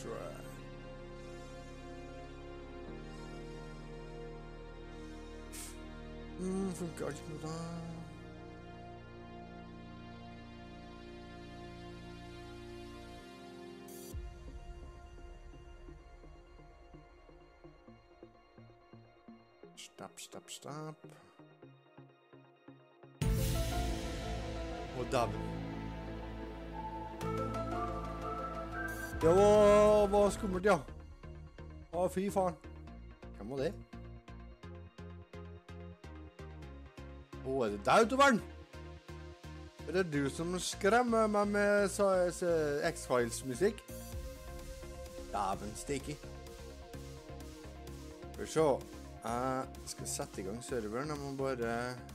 Shrine. Funker ikke noe da. Stopp. Og dæven. Det var skummelt, ja. Å, fy faen. Hvem var det? Å, er det deg, Tovern? Er det du som skremmer meg med X-Files-musikk? Dæven stikke. Skal vi se. Jeg skal sette i gang serveren. Jeg må bare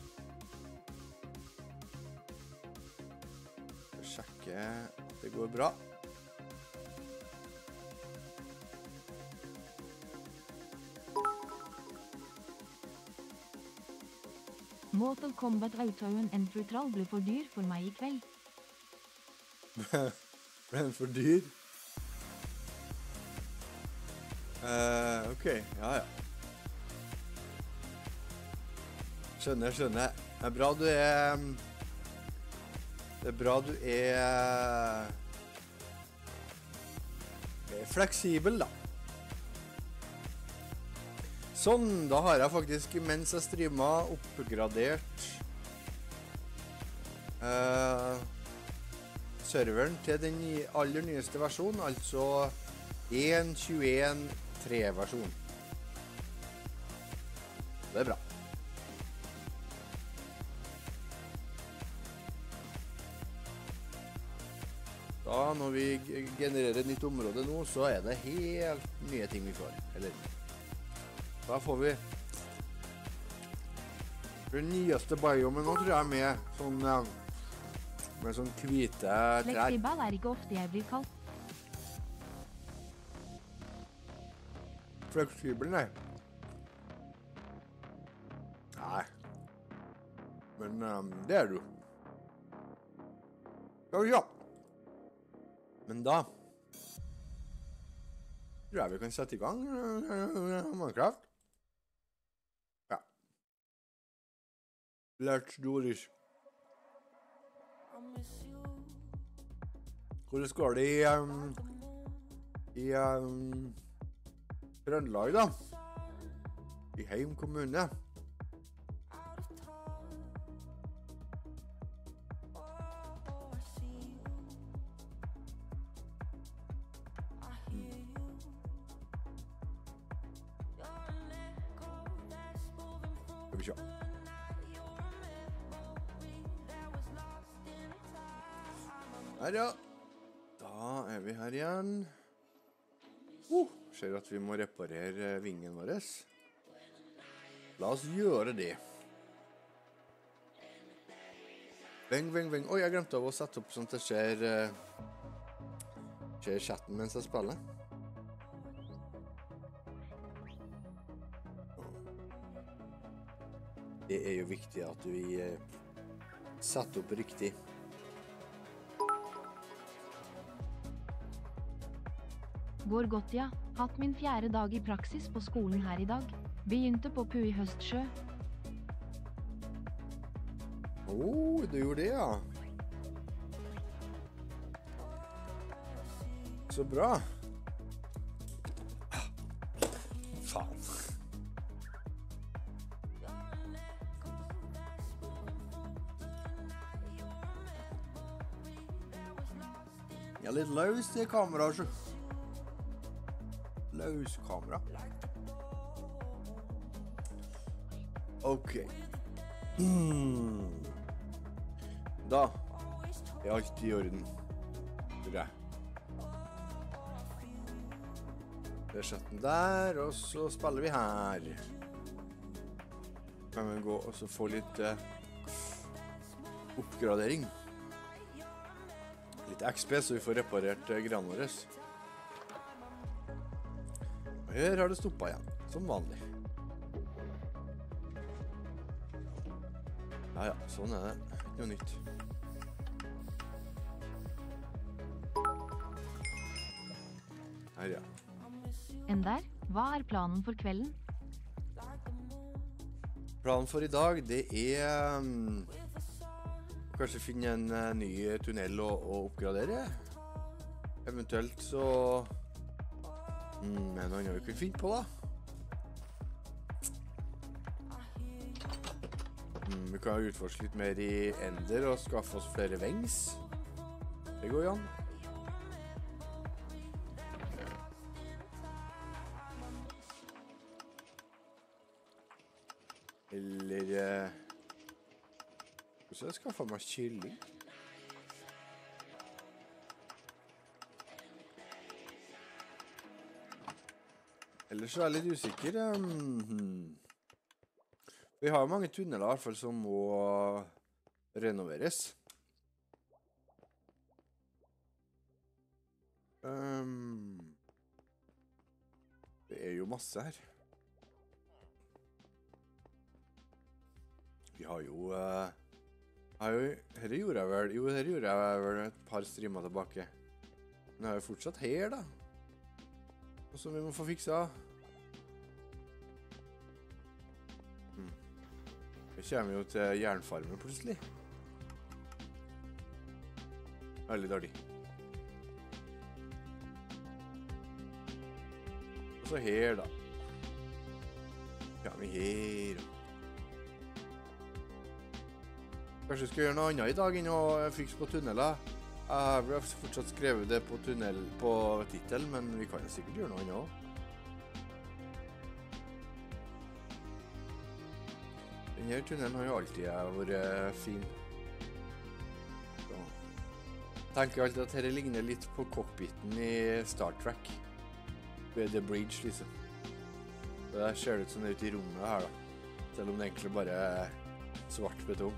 sjekke at det går bra. Mortal Kombat Autoen Entry-trall ble for dyr for meg i kveld. Ble den for dyr? Ok, ja. Skjønner. Det er bra du er fleksibel, da. Sånn, da har jeg faktisk, mens jeg streamet, oppgradert serveren til den aller nyeste versjonen, altså 1.21.3 versjon. Det er bra. Da, når vi genererer et nytt område nå, så er det helt nye ting vi får. Eller, da får vi den nyeste biomen nå, tror jeg, med sånn hvite trær. Fleksibel er ikke ofte jeg blir kalt. Fleksibel, nei. Nei. Men det er du. Ja. Men da tror jeg vi kan sette i gang Minecraft. Ja. Let's do this. Hvordan går det i Trøndelag, da? I Heim kommune. Her, ja. Da er vi her igjen. Ser at vi må reparere vingen vår. La oss gjøre det. Veng. Oi, jeg glemte å sette opp sånn at det skjer chatten mens jeg spiller. Det er jo viktig at vi setter opp riktig. Går godt, ja. Hatt min 4. dag i praksis på skolen her i dag. Begynte på PU i Høstsjø. Du gjorde det, ja. Så bra. Faen. Jeg er litt løs i kameraet, så. Løskamera. Ok. Da er alt i orden, tror jeg. Det er chatten der, og så spiller vi her. Kan vi gå og så få litt oppgradering. Litt XP, så vi får reparert granene våre. Her har det stoppet igjen, som vanlig. Ja, sånn er det. Ikke noe nytt. her, ja. Enn der, hva er planen for kvelden? Planen for i dag, det er kanskje finne en ny tunnel å oppgradere. Eventuelt så en annen vi kunne finne på da. Vi kan utforske litt mer i Ender og skaffe oss flere vengs. Det går jo an. Eller hvordan skal jeg skaffe meg kylling? Ellers så er jeg litt usikker. Vi har mange tunneler i hvert fall som må renoveres. Det er jo masse her. Vi har jo... Her gjorde jeg vel et par streamer tilbake. Men jeg har jo fortsatt her da. Og som vi må få fiksa. Vi kommer jo til jernfarmen plutselig. Veldig dårlig. Og så her da. Ja, vi her. Kanskje vi skal gjøre noe annet i dag enn å fikse på tunneler. Jeg har fortsatt skrevet det på tunnel på titel, men vi kan jo sikkert gjøre noe annet også. Denne tunnelen har jo alltid vært fin. Så. Jeg tenker alltid at dette ligner litt på cockpiten i Star Trek. Ved The Bridge, liksom. Så det ser ut som det er ute i rommet her da. Selv om det egentlig bare er svart betong.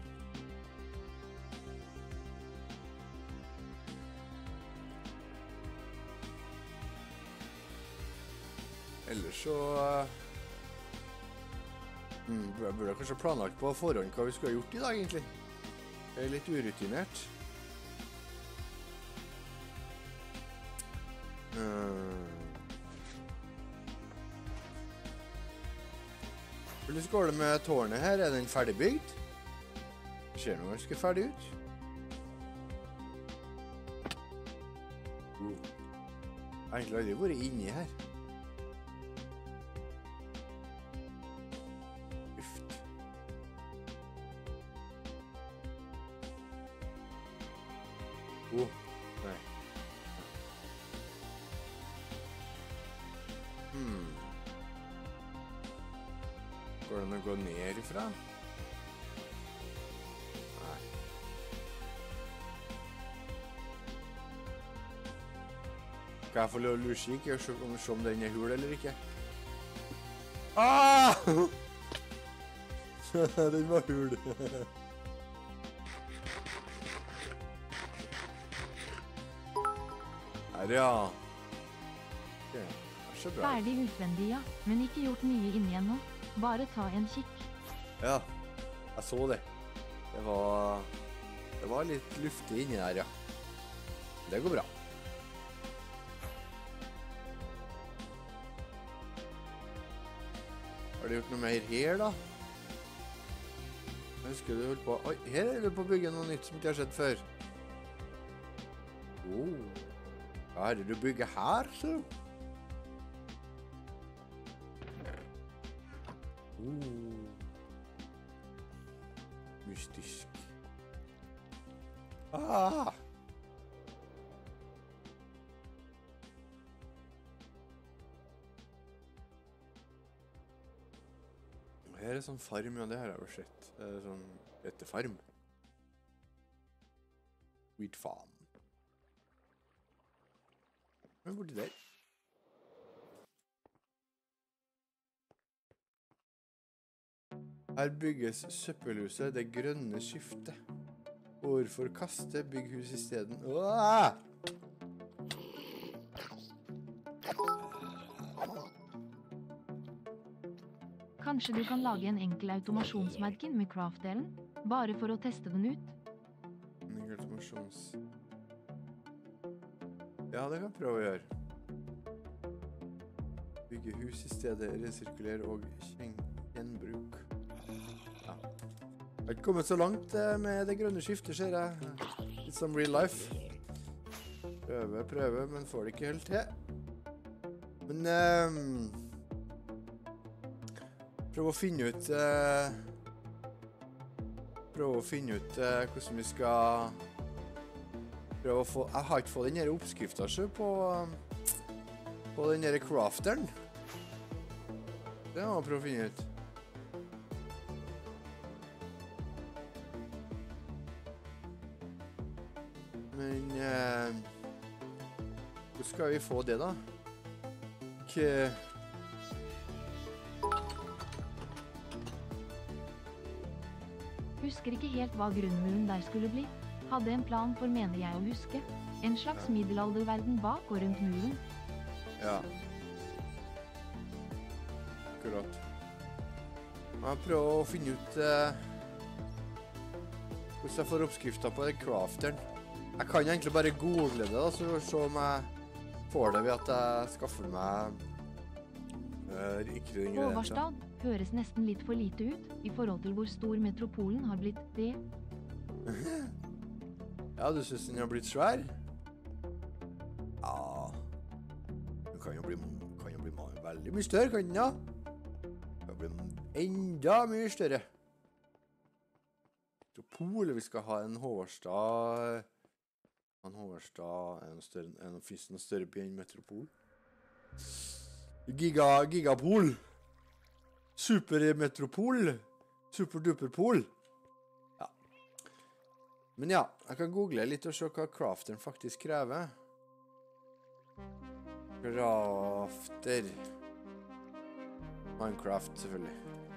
Ellers så burde jeg kanskje planlagt på forhånd hva vi skulle ha gjort i dag, egentlig. Det er litt urutinert. Hvordan går det med tårnet her? Er den ferdigbygd? Det ser noe ganske ferdig ut. Jeg har egentlig aldri vært inni her. Nei. Går det an å gå ned ifra? Nei. Kan jeg få lov å luskikke og se om den er hul eller ikke? Ah! Den var hul. Her, ja. Ok, det er så bra. Ferdig utvendig, ja, men ikke gjort mye inni ennå. Bare ta en kikk. Ja, jeg så det. Det var litt luftig inni der, ja. Det går bra. Har du gjort noe mer her, da? Jeg husker du holdt på... Oi, her er du på å bygge noe nytt som ikke har skjedd før. Hva er det du bygger her, så? Mystisk. Ah! Her er sånn farm, ja, det har jeg jo sett. Det er sånn etterfarm. Wheat farm. Men hvor er det der? Her bygges søppelhuset Det grønne skiftet. Hvorfor kaste bygghus i stedet? Åh! Kanskje du kan lage en enkel automasjonsmerken med craft-delen, bare for å teste den ut? En automasjons... Ja, det kan jeg prøve å gjøre. Bygge hus i stedet, resirkulere og gjenbruk. Ja. Jeg har ikke kommet så langt med det grønne skiftet, ser jeg. Litt som real life. Prøve, men får det ikke helt til. Men prøve å finne ut hvordan vi skal prøve å få. Jeg har ikke fått den her oppskriften selv på den her crafteren. Det må jeg prøve å finne ut. Men hvor skal vi få det da? Husker ikke helt hva grunnmuren der skulle bli. Hadde en plan for, mener jeg å huske. En slags middelalderverden bak og rundt muren. Ja. Akkurat. Jeg prøver å finne ut hvordan jeg får oppskriften på den crafteren. Jeg kan egentlig bare google det da, så se om jeg får det ved at jeg skaffer meg riktige ingredienser. Håvarstad høres nesten litt for lite ut i forhold til hvor stor metropolen har blitt det. Ja, du synes den har blitt svær? Ja. Den kan jo bli veldig mye større, kan den da? Den kan bli enda mye større. Metropol, vi skal ha en Håvarstad. En Håvarstad er noe større by enn Metropol. Gigapol. Supermetropol. Superduperpol. Ja. Men ja, jeg kan google litt og se hva crafteren faktisk krever. Crafter. Minecraft, selvfølgelig.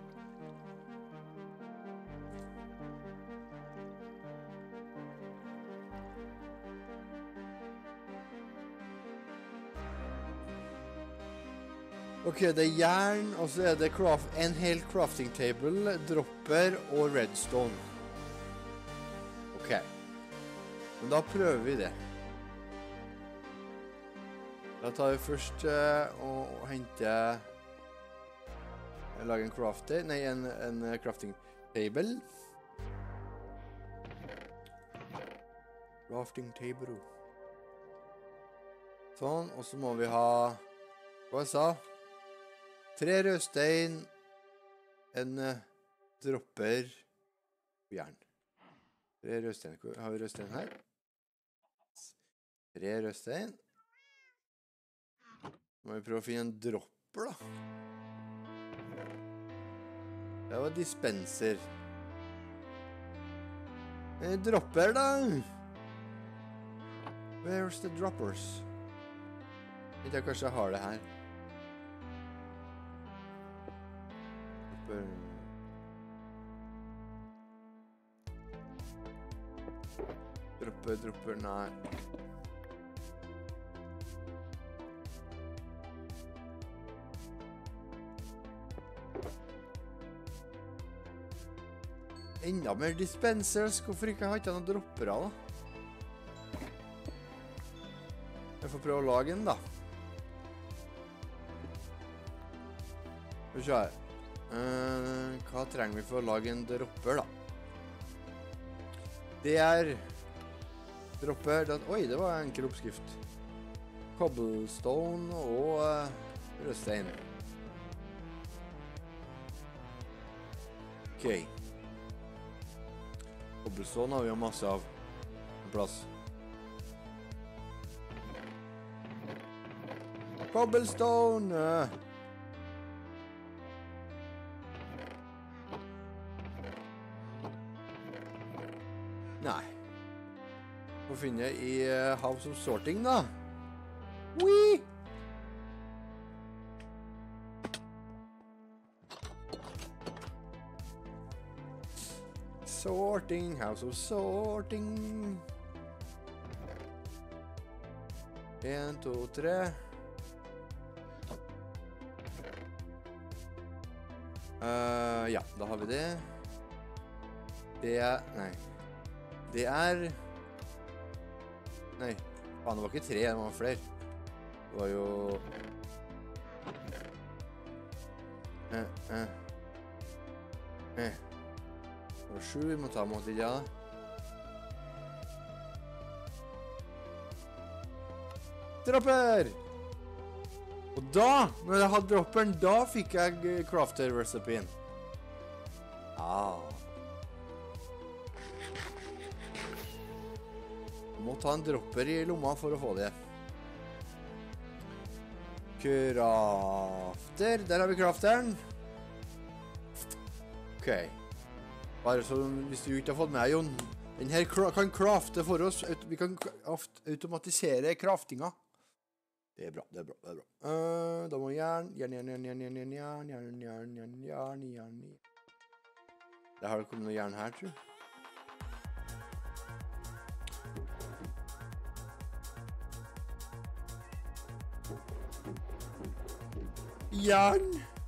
Ok, det er jern, og så er det en hel crafting table, dropper og redstone. Ok. Men da prøver vi det. Da tar vi først og henter... Lager en crafter, nei, en crafting table. Crafting table. Sånn, og så må vi ha... Hva jeg sa? 3 rødstein, en dropper og jern. 3 rødstein. Har vi rødstein her? 3 rødstein. Må vi prøve å finne en dropper da. Det var dispenser. En dropper da. Where's the droppers? Jeg kanskje jeg har det her. Dropper, nei. Enda mer dispensers, hvorfor ikke har ikke noen droppere da? Jeg får prøve å lage en da. Skal vi se her. Hva trenger vi for å lage en dropper da? Det er dropper, oi, det var en enkel oppskrift. Cobblestone og rødstein. Ok. Cobblestone har vi jo masse av plass. Cobblestone! Nei. Må finne i House of Sorting da. Wee! Sorting, House of Sorting. 1, 2, 3. Ja, da har vi det. Det er... Nei. Det er... Nei, faen, det var ikke 3, det var flere. Det var jo... Det var 7 vi må ta mot i det, da. Dropper! Og da, når jeg hadde dropperen, da fikk jeg crafter-resepien. Må ta en dropper i lomma for å få det. Crafter. Der har vi crafteren. Ok. Bare så hvis du ikke har fått med, Jon. Den her kan crafte for oss. Vi kan automatisere craftinga. Det er bra, det er bra, det er bra. Da må jern. Det har kommet noe jern her, tror jeg. Jern!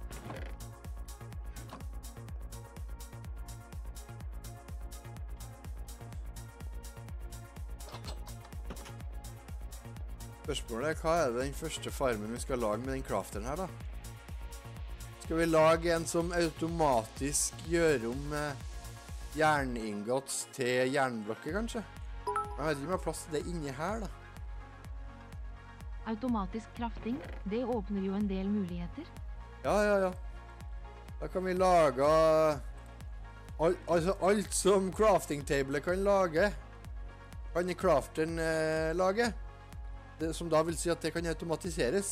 Spørsmålet er, hva er den første farmen vi skal lage med den crafteren her, da? Skal vi lage en som automatisk gjør om jerningots til jernblokker, kanskje? Jeg vet ikke om jeg har plass til det inni her, da. Automatisk krafting, det åpner jo en del muligheter. Ja. Da kan vi lage alt som crafting-tablet kan lage. Kan crafteren lage. Det, som da vil si at det kan automatiseres.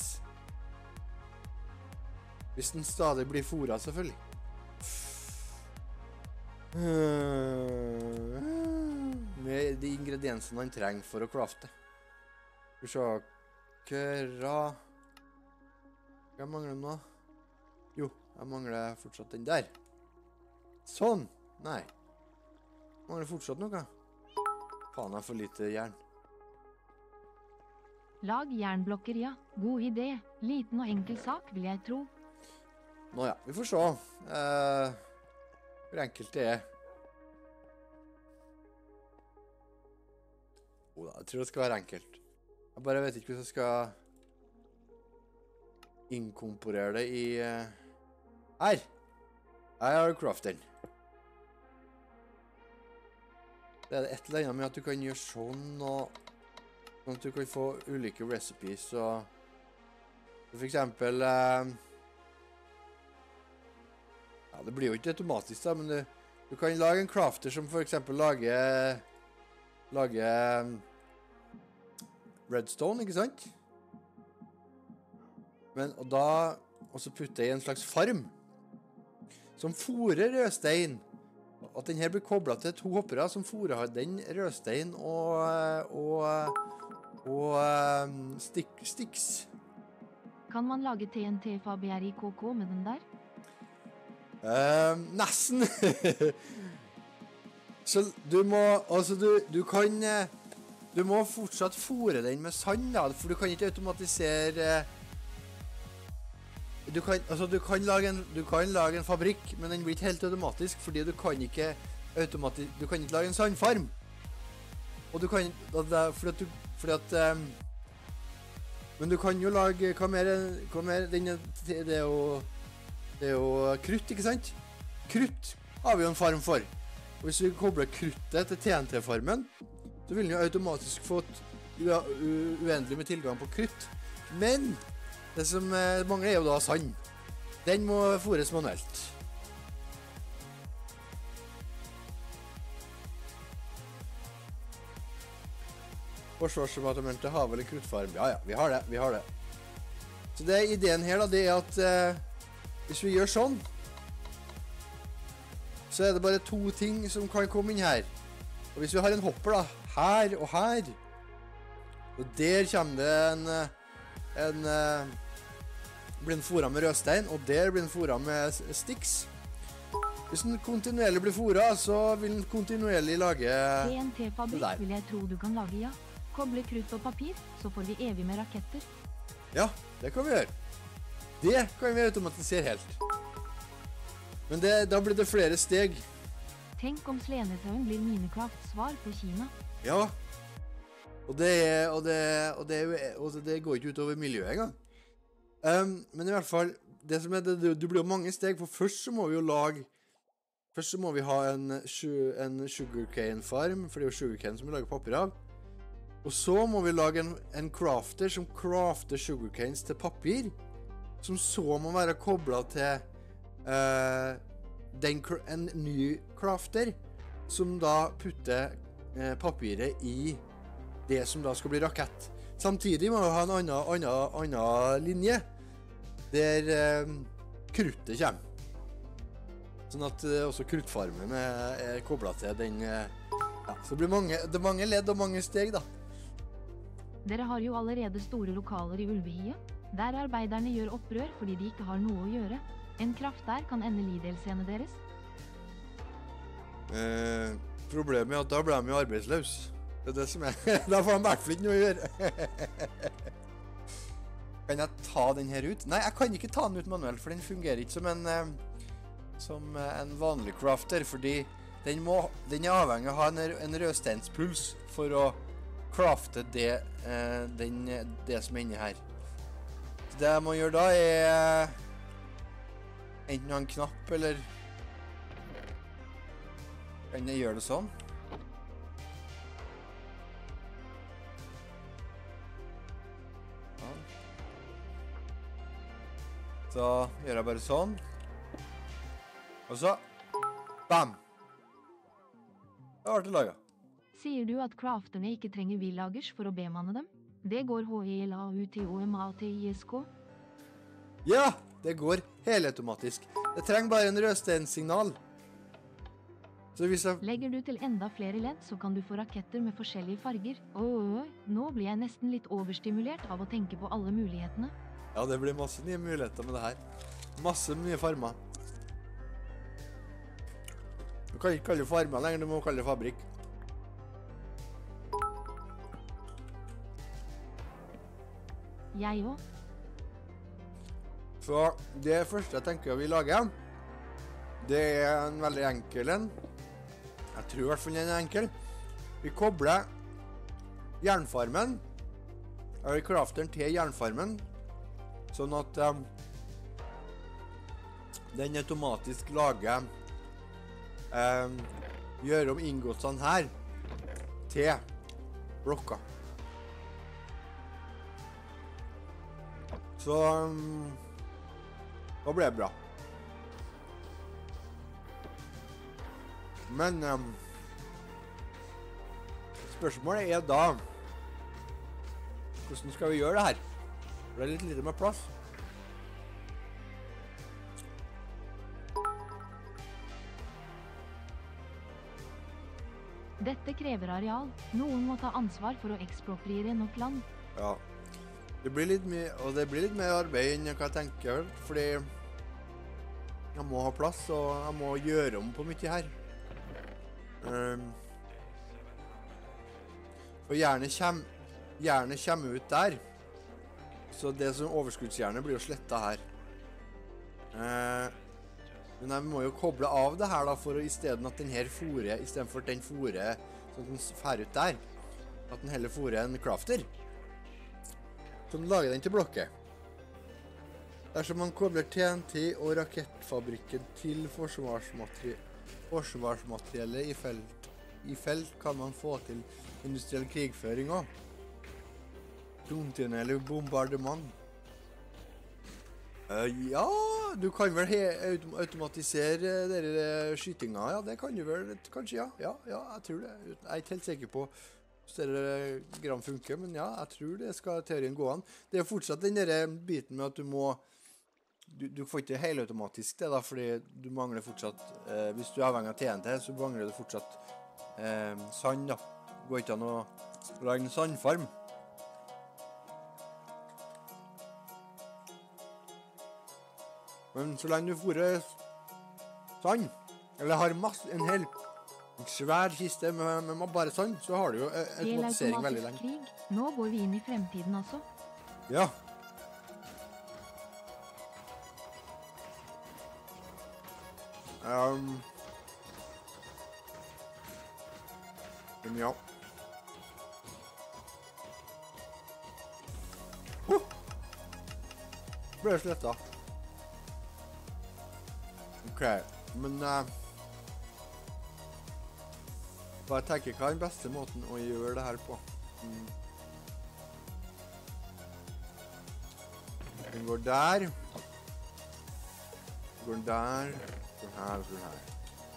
Hvis den stadig blir foret, selvfølgelig. Med de ingrediensene han trenger for å crafte. Skal vi se. Jeg mangler nå. Jo, jeg mangler fortsatt den der. Sånn. Nei. Jeg mangler fortsatt noe. Faen, jeg får lite jern. Lag jernblokker, ja. God idé. Liten og enkel sak, vil jeg tro. Nå ja, vi får se. Hvor enkelt det er. Jeg tror det skal være enkelt. Jeg bare vet ikke hvis jeg skal inkorporere det i her. Her har du crafteren. Det er et eller annet med at du kan gjøre sånn, og sånn at du kan få ulike recipes, og for eksempel ja, det blir jo ikke automatisk da, men du kan lage en crafter som for eksempel lager redstone, ikke sant? Men, og så putter jeg i en slags farm som forer rødstein. At den her blir koblet til 2 hoppere som forer den rødstein og sticks. Kan man lage TNT-FABRIKK med den der? Nesten. Så du må, altså du kan... Du må fortsatt fôre den med sand, da, for du kan ikke automatisere... Du kan lage en fabrikk, men den blir ikke helt automatisk, fordi du kan ikke lage en sandfarm. Og du kan... Men du kan jo lage... Hva mer? Det er jo krutt, ikke sant? Krutt har vi jo en farm for. Og hvis vi kobler kruttet til TNT-farmen, så vil den jo automatisk få uendelig med tilgang på krutt. Men det som mangler er jo da sand. Den må fôres manuelt. Forsvarsdepartementet har vel en kruttfarm. Ja, vi har det. Så det er ideen her da, det er at hvis vi gjør sånn, så er det bare 2 ting som kan komme inn her. Og hvis vi har en hopper da, her og her, og der kommer det blir den foret med rødstein, og der blir den foret med sticks. Hvis den kontinuerlig blir foret, så vil den kontinuerlig lage TNT-fabrikk vil jeg tro du kan lage, ja. Koble krutt og papir, så får vi evig med raketter. Ja, det kan vi gjøre. Det kan vi automatisere helt. Men da blir det flere steg. Tenk om Slenesauen blir Minecrafts svar på Kina. Ja, og det går ikke ut over miljøet engang. Men i hvert fall, det som det blir jo mange steg, for først så må vi jo lage, først så må vi ha en sugarcane farm, for det er jo sugarcane som vi lager papir av, og så må vi lage en crafter som crafter sugarcanes til papir, som så må være koblet til en ny crafter, som da putter papiret i det som da skal bli rakett. Samtidig må vi ha en annen linje, der kruttet kommer. Sånn at også kruttfarmen er koblet til den, ja, så det er mange ledd og mange steg da. Dere har jo allerede store lokaler i Ulvehiet, der arbeiderne gjør opprør fordi de ikke har noe å gjøre. En kraft der kan ende lidelsene deres. Problemet er at da ble de jo arbeidsløs. Det er det som er. Da får de i hvert fall ikke noe å gjøre. Kan jeg ta den her ut? Nei, jeg kan ikke ta den ut manuelt, for den fungerer ikke som en vanlig crafter, fordi den er avhengig av å ha en rødsteinspuls for å crafte det som er inni her. Så det jeg må gjøre da er enten ha en knapp, eller kan jeg gjøre det sånn? Ja. Så gjør jeg bare sånn. Og så, bam! Da ble det laget. Sier du at crafterne ikke trenger villagers for å bemanne dem? Det går HELAUTOMATISK. Ja, det går helautomatisk. Det trenger bare en rødstenssignal. Så hvis jeg... Legger du til enda flere ledd, så kan du få raketter med forskjellige farger. Nå blir jeg nesten litt overstimulert av å tenke på alle mulighetene. Ja, det blir masse nye muligheter med det her. Masse nye farmer. Du kan ikke kalle det farmer lenger, du må kalle det fabrikk. Jeg også. Så det første jeg tenker vi lager, det er en veldig enkel en. Jeg tror i hvert fall den er enkel. Vi kobler jernfarmen, eller crafteren til jernfarmen, sånn at den automatisk lager gjør om ingotsene her til blokker. Så da ble det bra. Men spørsmålet er da, hvordan skal vi gjøre det her? For det er litt lite med plass. Dette krever areal. Noen må ta ansvar for å ekspropriere nok land. Ja, det blir litt mye, og det blir litt mer arbeid enn jeg kan tenke, fordi jeg må ha plass, og jeg må gjøre om på mye her. For jernet kommer ut der, så det som overskuddsjernet blir jo slettet her. Men jeg må jo koble av det her da, for å i stedet at den her fôrer, i stedet for at den fôrer sånn at den fer ut der, at den heller fôrer en crafter. Så den lager den til blokket. Dersom man kobler TNT og rakettfabrikken til forsvarsmateriellet i felt kan man få til industriell krigføring også. Kontinuerlig bombardement. Ja, du kan vel automatisere dere skytinga, ja, det kan du vel, kanskje, ja, jeg tror det. Jeg er ikke helt sikker på hvordan det gram funker, men ja, jeg tror det skal teorien gå an. Det er fortsatt den der biten med at du må, du får ikke helautomatisk det da, fordi du mangler fortsatt, hvis du er avhengig av TNT, så mangler du fortsatt sand da. Det går ikke an å lage en sandfarm. Men så lenge du fôrer sand, eller har en hel svær kiste med bare sand, så har du jo automatisering veldig lenge. Krig. Nå går vi inn i fremtiden altså. Ja. Men ja. Ble slettet. Ok, men bare tenker hva er den beste måten å gjøre det her på. Den går der. Den går der. Den her og den her.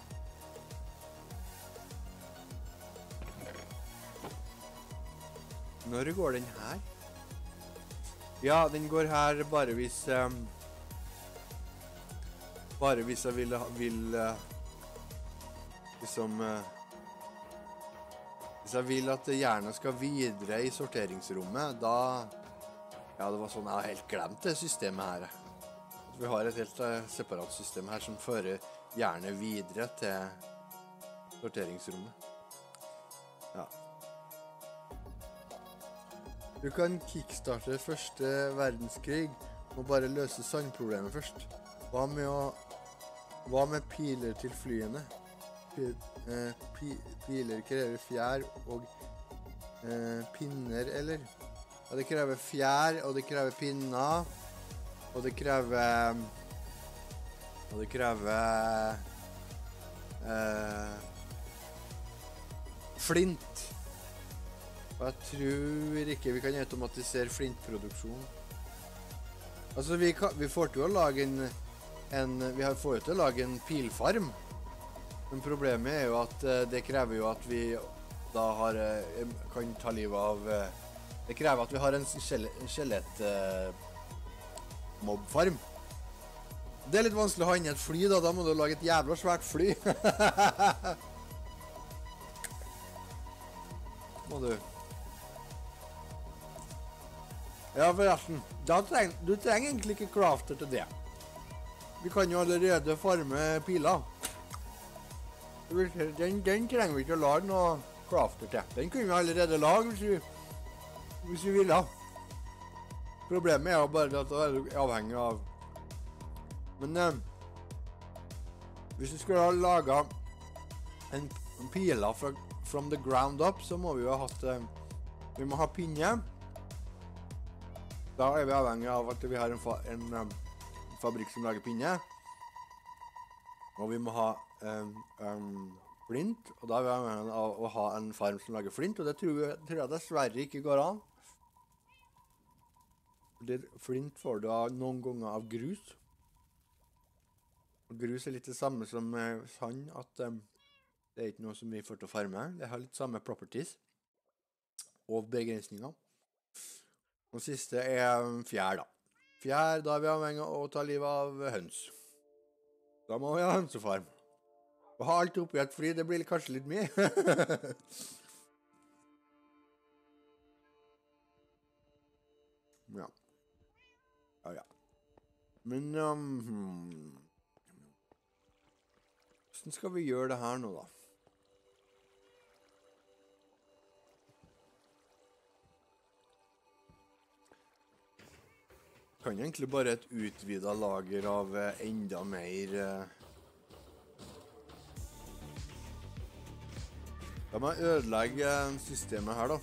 Når går den her? Ja, den går her bare hvis jeg vil liksom hvis jeg vil at jernet skal videre i sorteringsrommet, da ja, det var sånn, jeg har helt glemt det systemet her. Vi har et helt separat system her som fører jernet videre til sorteringsrommet. Ja. Du kan kickstarte første verdenskrig og bare løse sandproblemet først. Hva med piler til flyene? Piler krever fjær og pinner, eller? Ja, det krever fjær, og det krever pinner, og det krever flint. Og jeg tror ikke vi kan automatisere flintproduksjon. Altså, vi får til å lage vi får til å lage en pilfarm. Men problemet er jo at det krever jo at vi da kan ta livet av det krever at vi har en skjelett mobfarm. Det er litt vanskelig å ha inn et fly da må du lage et jævla svært fly. Må du. Ja, forresten, du trenger egentlig ikke crafter til det. Vi kan jo allerede farme piler. Den trenger vi ikke å lage noe crafter til. Den kunne vi allerede lage hvis vi ville. Problemet er jo bare at det er avhengig av. Men hvis vi skulle ha laget en piler from the ground up, så må vi jo ha hatt vi må ha pinne. Da er vi avhengig av at vi har en fabrikk som lager pinne. Og vi må ha flint, og da er vi avhengig av å ha en farm som lager flint, og det tror jeg dessverre ikke går an. Flint får du noen ganger av grus. Og grus er litt det samme som sand, at det er ikke noe som vi får til å farme. Det har litt samme properties og begrensninger. Og siste er fjær da. Fjær, da er vi avhengig av å ta livet av høns. Da må vi ha hønsefarm. Å ha alt oppi et fly, det blir kanskje litt mye. Ja. Ja. Men, hvordan skal vi gjøre det her nå da? Kan egentlig bare et utvidet lager av enda mer Da må jeg ødelegge systemet her da.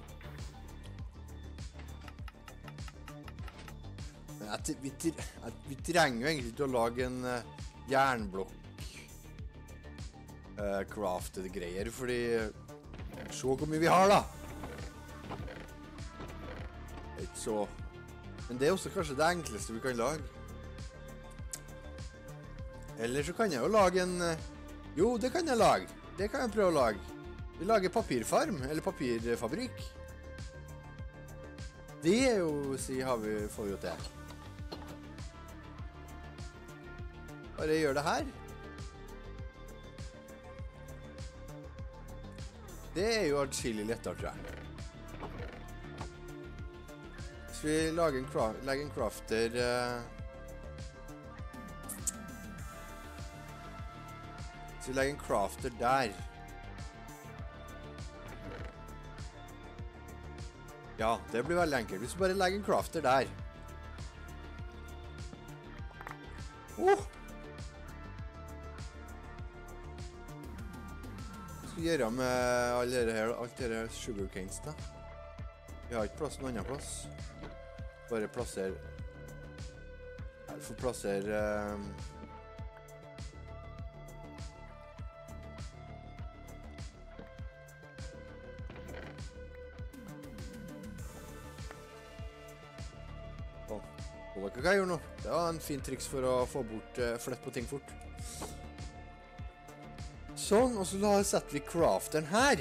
Men vi trenger jo egentlig ikke å lage en jernblokk crafted greier, fordi se hvor mye vi har da. Ikke så. Men det er også kanskje det enkleste vi kan lage. Eller så kan jeg jo lage en jo, det kan jeg lage. Det kan jeg prøve å lage. Vi lager papirfarm, eller papirfabrikk. Det er jo, får vi jo til. Bare gjør det her. Det er jo atskillig lettere, tror jeg. Så vi legger en crafter Så vi legger en crafter der. Ja, det blir veldig enkelt. Hvis vi bare legger en crafter der. Hva skal vi gjøre med alt dette sugarcanes da? Vi har ikke plass noen annen plass. Bare plasser... Jeg får plassere... Så dere hva jeg gjør nå? Det var en fin triks for å få bort flytt på ting fort. Sånn, og så setter vi crafteren her.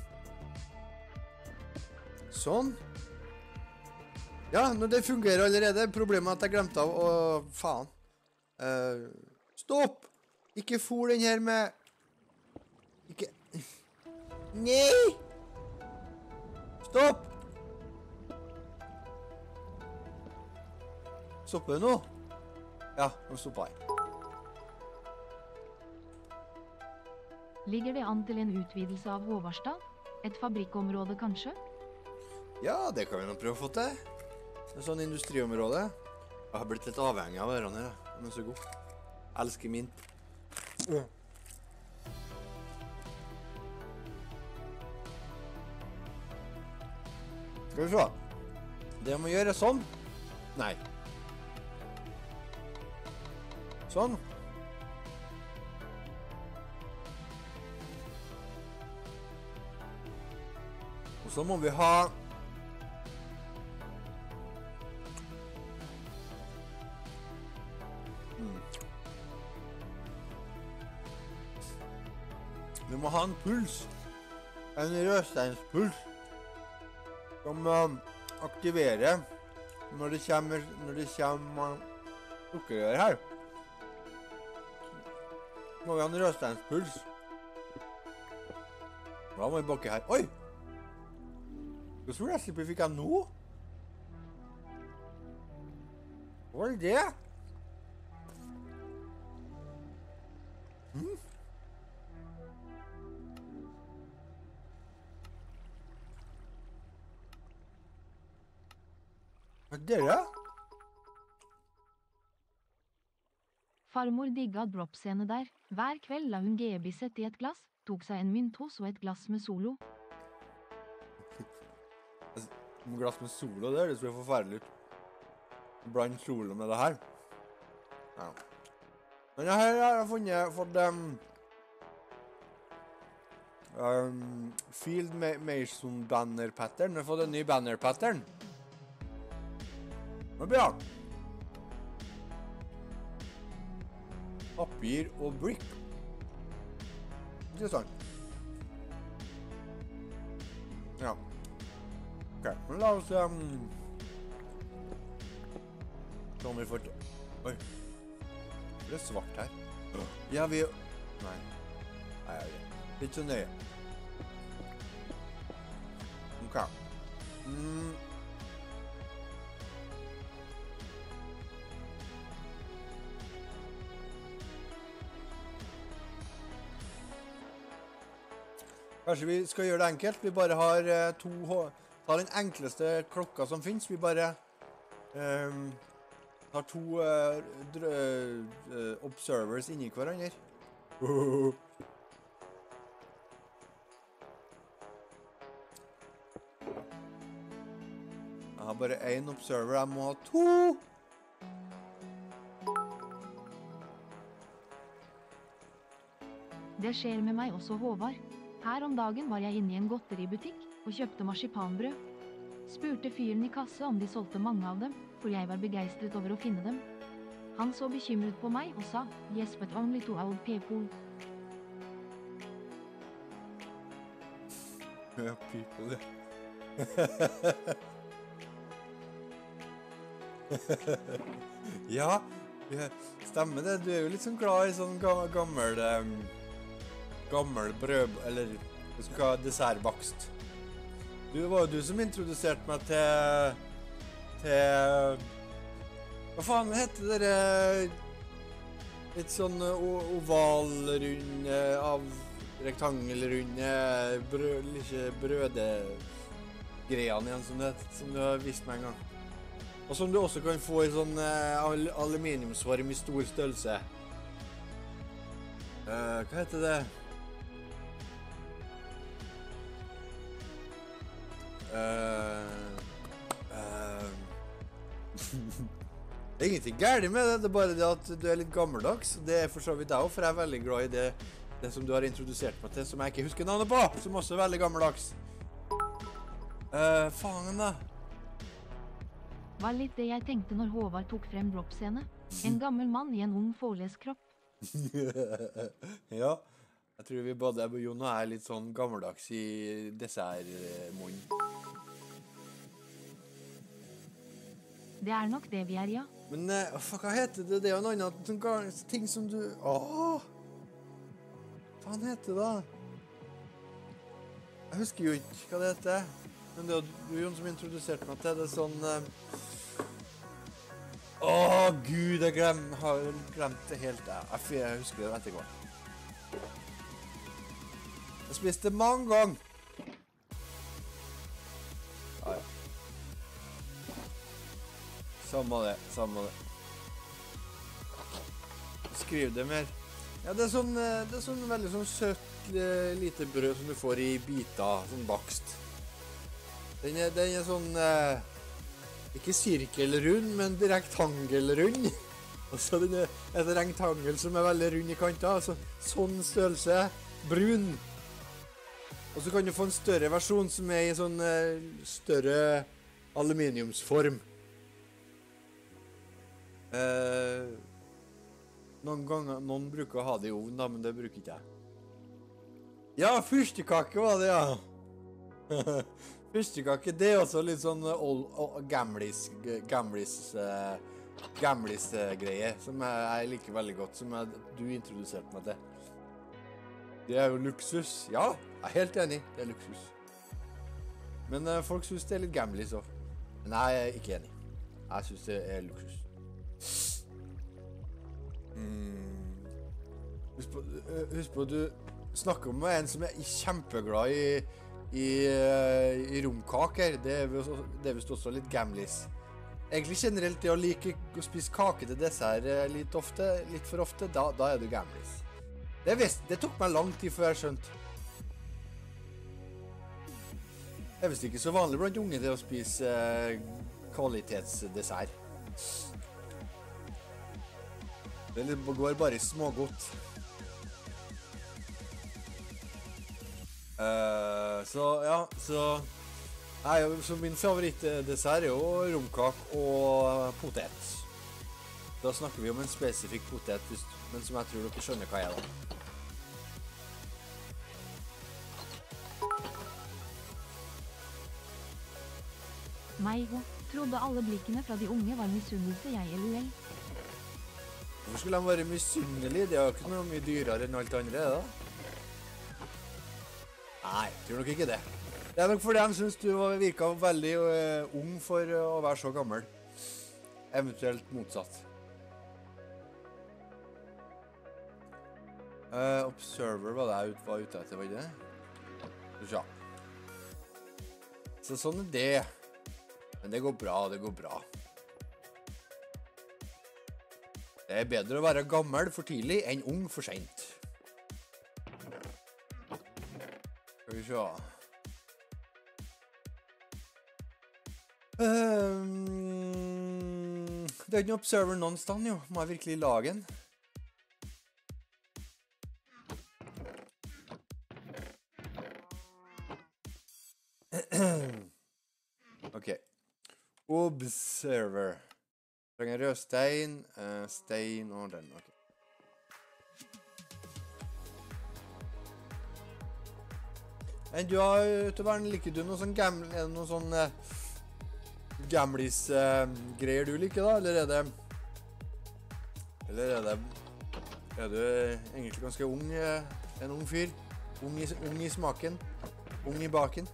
Sånn. Ja, det fungerer allerede. Problemet er at jeg glemte av å... Faen. Stopp! Ikke for den her med... Ikke... Nei! Stopp! Stopper det nå? Ja, nå stopper jeg. Ligger det an til en utvidelse av Håvarstad? Et fabrikkområde kanskje? Ja, det kan vi nå prøve å få til. En sånn industriområde. Jeg har blitt litt avhengig av hverandre. Den er så god. Jeg elsker min. Skal vi se. Det må gjøre sånn. Nei. Sånn. Og så må vi ha Vi må ha en puls. En rødsteinspuls. Som aktiverer når det kommer sukkerrør her. Må vi ha en rødsteinspuls. Da må vi bakke her. Oi! Hva tror jeg slipper fikk jeg nå? Hva var det? Hva er det? Farmor digga dropscene der. Hver kveld la hun GB sette i et glass, tok seg en myntos og et glass med Solo. Et glass med Solo, det høres jo forferdelig ut. Bland Solo med det her. Ja. Men her har jeg fått Field Mason banner pattern. Jeg har fått en ny banner pattern. Det er bra. Papir og brick. Interessant. Ja. Ok, men la oss se om vi får til. Oi. Det er svart her. Ja, vi... Nei. Nei, litt så nøye. Ok. Kanskje vi skal gjøre det enkelt. Vi bare har tar den enkleste klokka som finnes. Vi bare tar to observers inni hverandre. Jeg har bare en observer. Jeg må ha to. Det skjer med meg også, Håvard. Her om dagen var jeg inne i en godteributikk og kjøpte marsipanbrød. Spurte fyren i kasse om de solgte mange av dem, for jeg var begeistret over å finne dem. Han så bekymret på meg og sa, "Yes, but only to old people." Ja, people, ja. Ja, stemmer det. Du er jo litt sånn glad i sånn gammel brød, eller vi skal ha dessertbakst. Det var jo du som introduserte meg til hva faen heter det litt sånn ovalrunde av rektangelrunde brødegreiene igjen som du har vist meg en gang. Og som du også kan få i sånn aluminiumsvarm i stor størrelse. Hva heter det? Det er ingenting gærlig med det, det er bare det at du er litt gammeldags. Det er for så vidt jeg også, for jeg er veldig glad i det som du har introdusert meg til, som jeg ikke husker navnet på, som også er veldig gammeldags. Faen da. Var litt det jeg tenkte når Håvard tok frem dropscene. En gammel mann i en ung fårles kropp. Ja, jeg tror vi både Jon og jeg er litt sånn gammeldags i dessertmunnen. Det er nok det vi er, ja. Men hva heter det? Det er jo en annen sånn ting som du... Hva faen heter det da? Jeg husker jo ikke hva det heter. Men det er jo Jon som introduserte meg til det sånn... Gud, jeg har glemt det helt. Jeg husker det etterpå. Jeg spiste det mange ganger. Ja. Samme det. Skriv det mer. Ja, det er sånn veldig sånn søtt lite brød som du får i biter, sånn bakst. Den er sånn, ikke sirkelrund, men rektangelrund. Og så den er et rektangel som er veldig rund i kanten, altså sånn størrelse, brun. Og så kan du få en større versjon som er i sånn større aluminiumsform. Noen bruker å ha det i ovnen da, men det bruker ikke jeg. Ja, fyrstekake var det, ja. Fyrstekake, det er også litt sånn gamlis-greie, som jeg liker veldig godt, som du introduserte meg til. Det er jo luksus. Ja, jeg er helt enig, det er luksus. Men folk synes det er litt gamlis også. Men jeg er ikke enig. Jeg synes det er luksus. Husk på, du snakker med en som er kjempeglad i romkaker. Det er vist også litt gamlis. Egentlig generelt det å like å spise kake til dessert litt for ofte, da er du gamlis. Det tok meg lang tid før jeg skjønte. Det er vist ikke så vanlig blant unge det å spise kvalitetsdessert. Det går bare i smågodt. Så min favorittdessert er jo romkak og potet. Da snakker vi om en spesifikk potet, men som jeg tror dere skjønner hva er da. Meigo, trodde alle blikkene fra de unge var misunnelse, jeg LUL. Hvorfor skulle de være misunnelige? Det er jo ikke noe mye dyrere enn alt andre, da. Nei, jeg tror nok ikke det. Det er nok fordi de synes du virket veldig ung for å være så gammel. Eventuelt motsatt. Observer var det jeg var ute etter, var det? Ja. Så sånn er det. Men det går bra, det går bra. Det er bedre å være gammel for tidlig enn ung for sent. Skal vi se. Det er ikke noen observer noen stand, jo. Må jeg virkelig lage en? Ok. Observer. Trenger rød stein, stein og den, ok. Du har utover, liker du noe sånn gamlis-greier du liker da, eller er du egentlig ganske ung, en ung fyr, ung i smaken, ung i baken?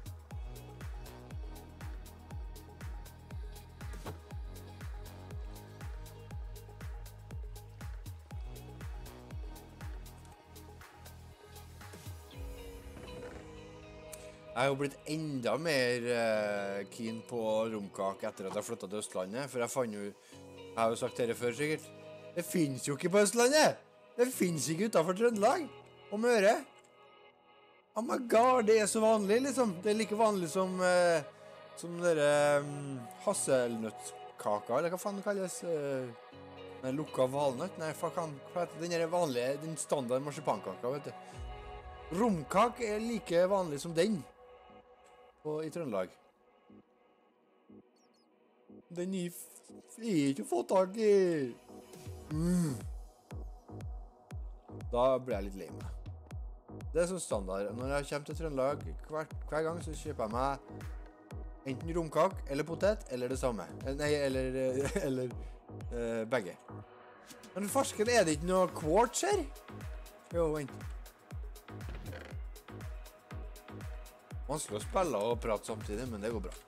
Jeg har jo blitt enda mer keen på romkake etter at jeg flyttet til Østlandet, for jeg har jo sagt dette før sikkert, det finnes jo ikke på Østlandet! Det finnes ikke utenfor Trøndelag og Møre. Oh my god, det er så vanlig liksom. Det er like vanlig som dere hasselnøttkaka, eller hva faen det kalles? Lukka valnøtt? Nei, hva heter den vanlige, den standard marsipankaka, vet du. Romkak er like vanlig som den i Trøndelag. Den er ikke å få tak i. Da blir jeg litt lei meg. Det er sånn standard. Når jeg kommer til Trøndelag hver gang, så kjøper jeg meg enten romkake eller potet, eller det samme. Nei, eller begge. Men farsken, er det ikke noe quartz her? Jo, vent. Vanskelig å spille og prate samtidig, men det går bra.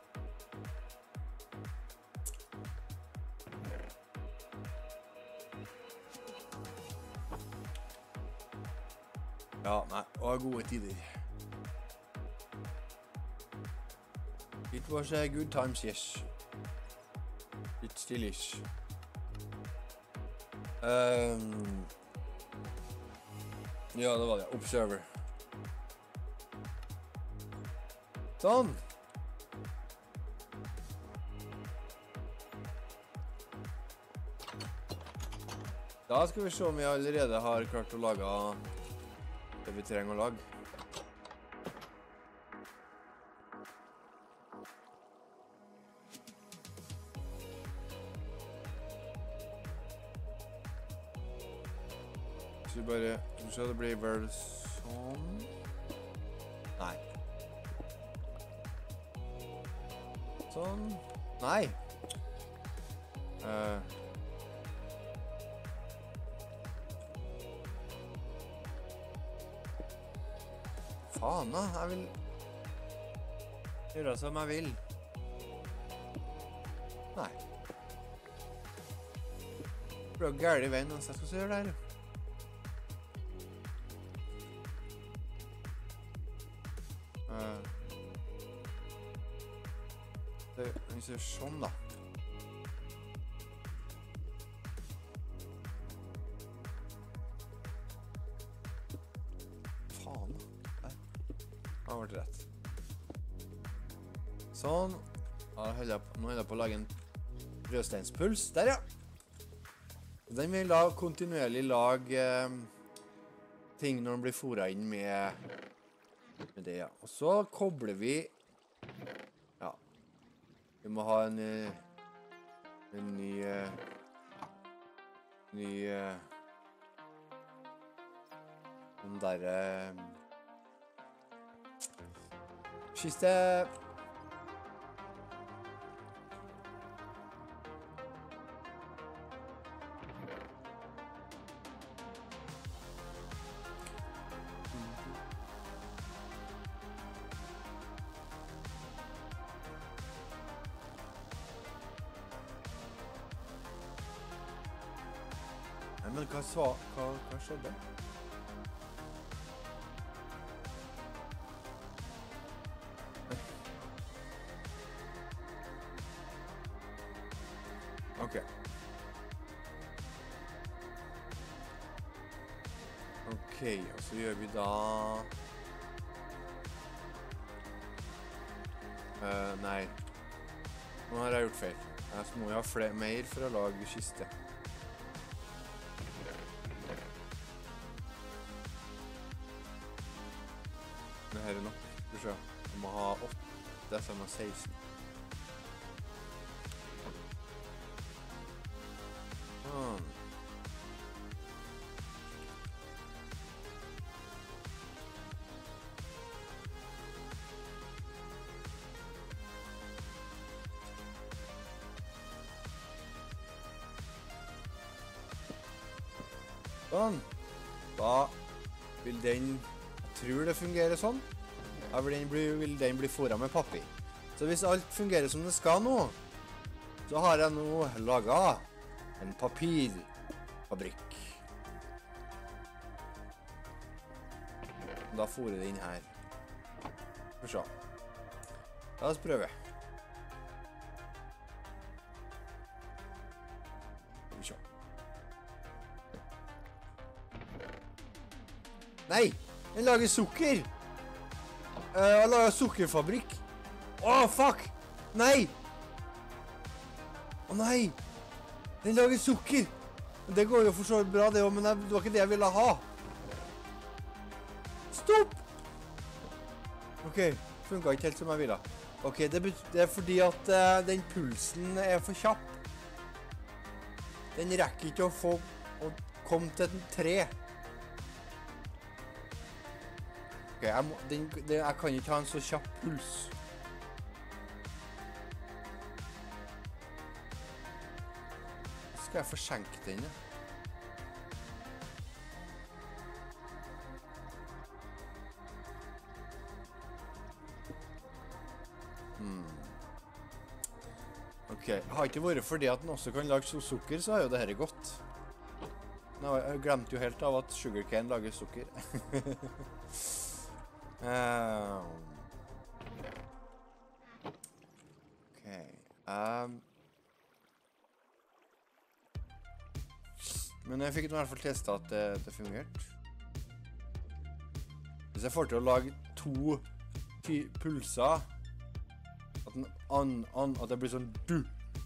Ja, nei, og gode tider. It was a good times, yes. It still is. Ja, det var det. Observer. Sånn. Da skal vi se om vi allerede har klart å lage det vi trenger å lage. Så vi bare, så det blir vel sånn. Nei. Sånn. Nei. Faen da, jeg vil gjøre som jeg vil. Nei. Prøv å gære i veien hvis jeg skal gjøre det her. Vi ser sånn da. Faen da. Nei. Det har vært rett. Sånn. Nå holder jeg på å lage en brødsteinspuls. Der ja. Den vil da kontinuerlig lage ting når den blir foret inn med det ja. Og så kobler vi. Vi må ha en ny den der kiste. Men hva skjedde? Ok. Ok, og så gjør vi da... nei. Nå har jeg gjort feil. Jeg må jo ha mer for å lage kiste. Det her er nok. Skal vi se. Vi må ha 8, så må 16. Sånn. Da vil den, jeg tror det fungerer sånn, da vil den bli foret med papir. Så hvis alt fungerer som det skal nå, så har jeg nå laget en papirfabrikk. Da forer det inn her. Skal vi se. La oss prøve. Skal vi se. Nei, den lager sukker. Jeg lager sukkerfabrikk. Fuck. Nei. Nei. Den lager sukker. Det går jo for så bra det også, men det var ikke det jeg ville ha. Stopp. Ok, funket ikke helt som jeg ville. Ok, det er fordi at den pulsen er for kjapp. Den rekker ikke å komme til en 3. Ok, jeg kan ikke ha en så kjapp puls. Skal jeg forsenke den, ja? Ok, har ikke vært fordi at den også kan lage sukker, så har jo det her gått. Nå, jeg glemte jo helt av at sugarcane lager sukker. Ok. Men jeg fikk i hvert fall testet at det fungerte. Hvis jeg får til å lage 2 pulser, at det blir sånn du.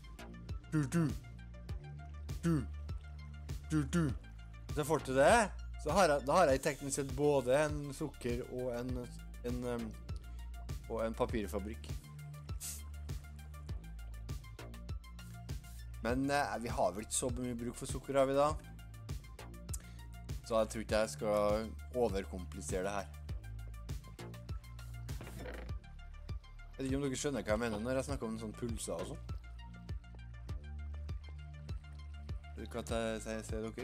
Hvis jeg får til det, så har jeg teknisk sett både en sukker og en papirfabrikk. Men vi har vel ikke så mye bruk for sukker, har vi da? Så jeg tror ikke jeg skal overkomplisere det her. Jeg vet ikke om dere skjønner hva jeg mener når jeg snakker om sånne pulser og sånn. Hva sier dere?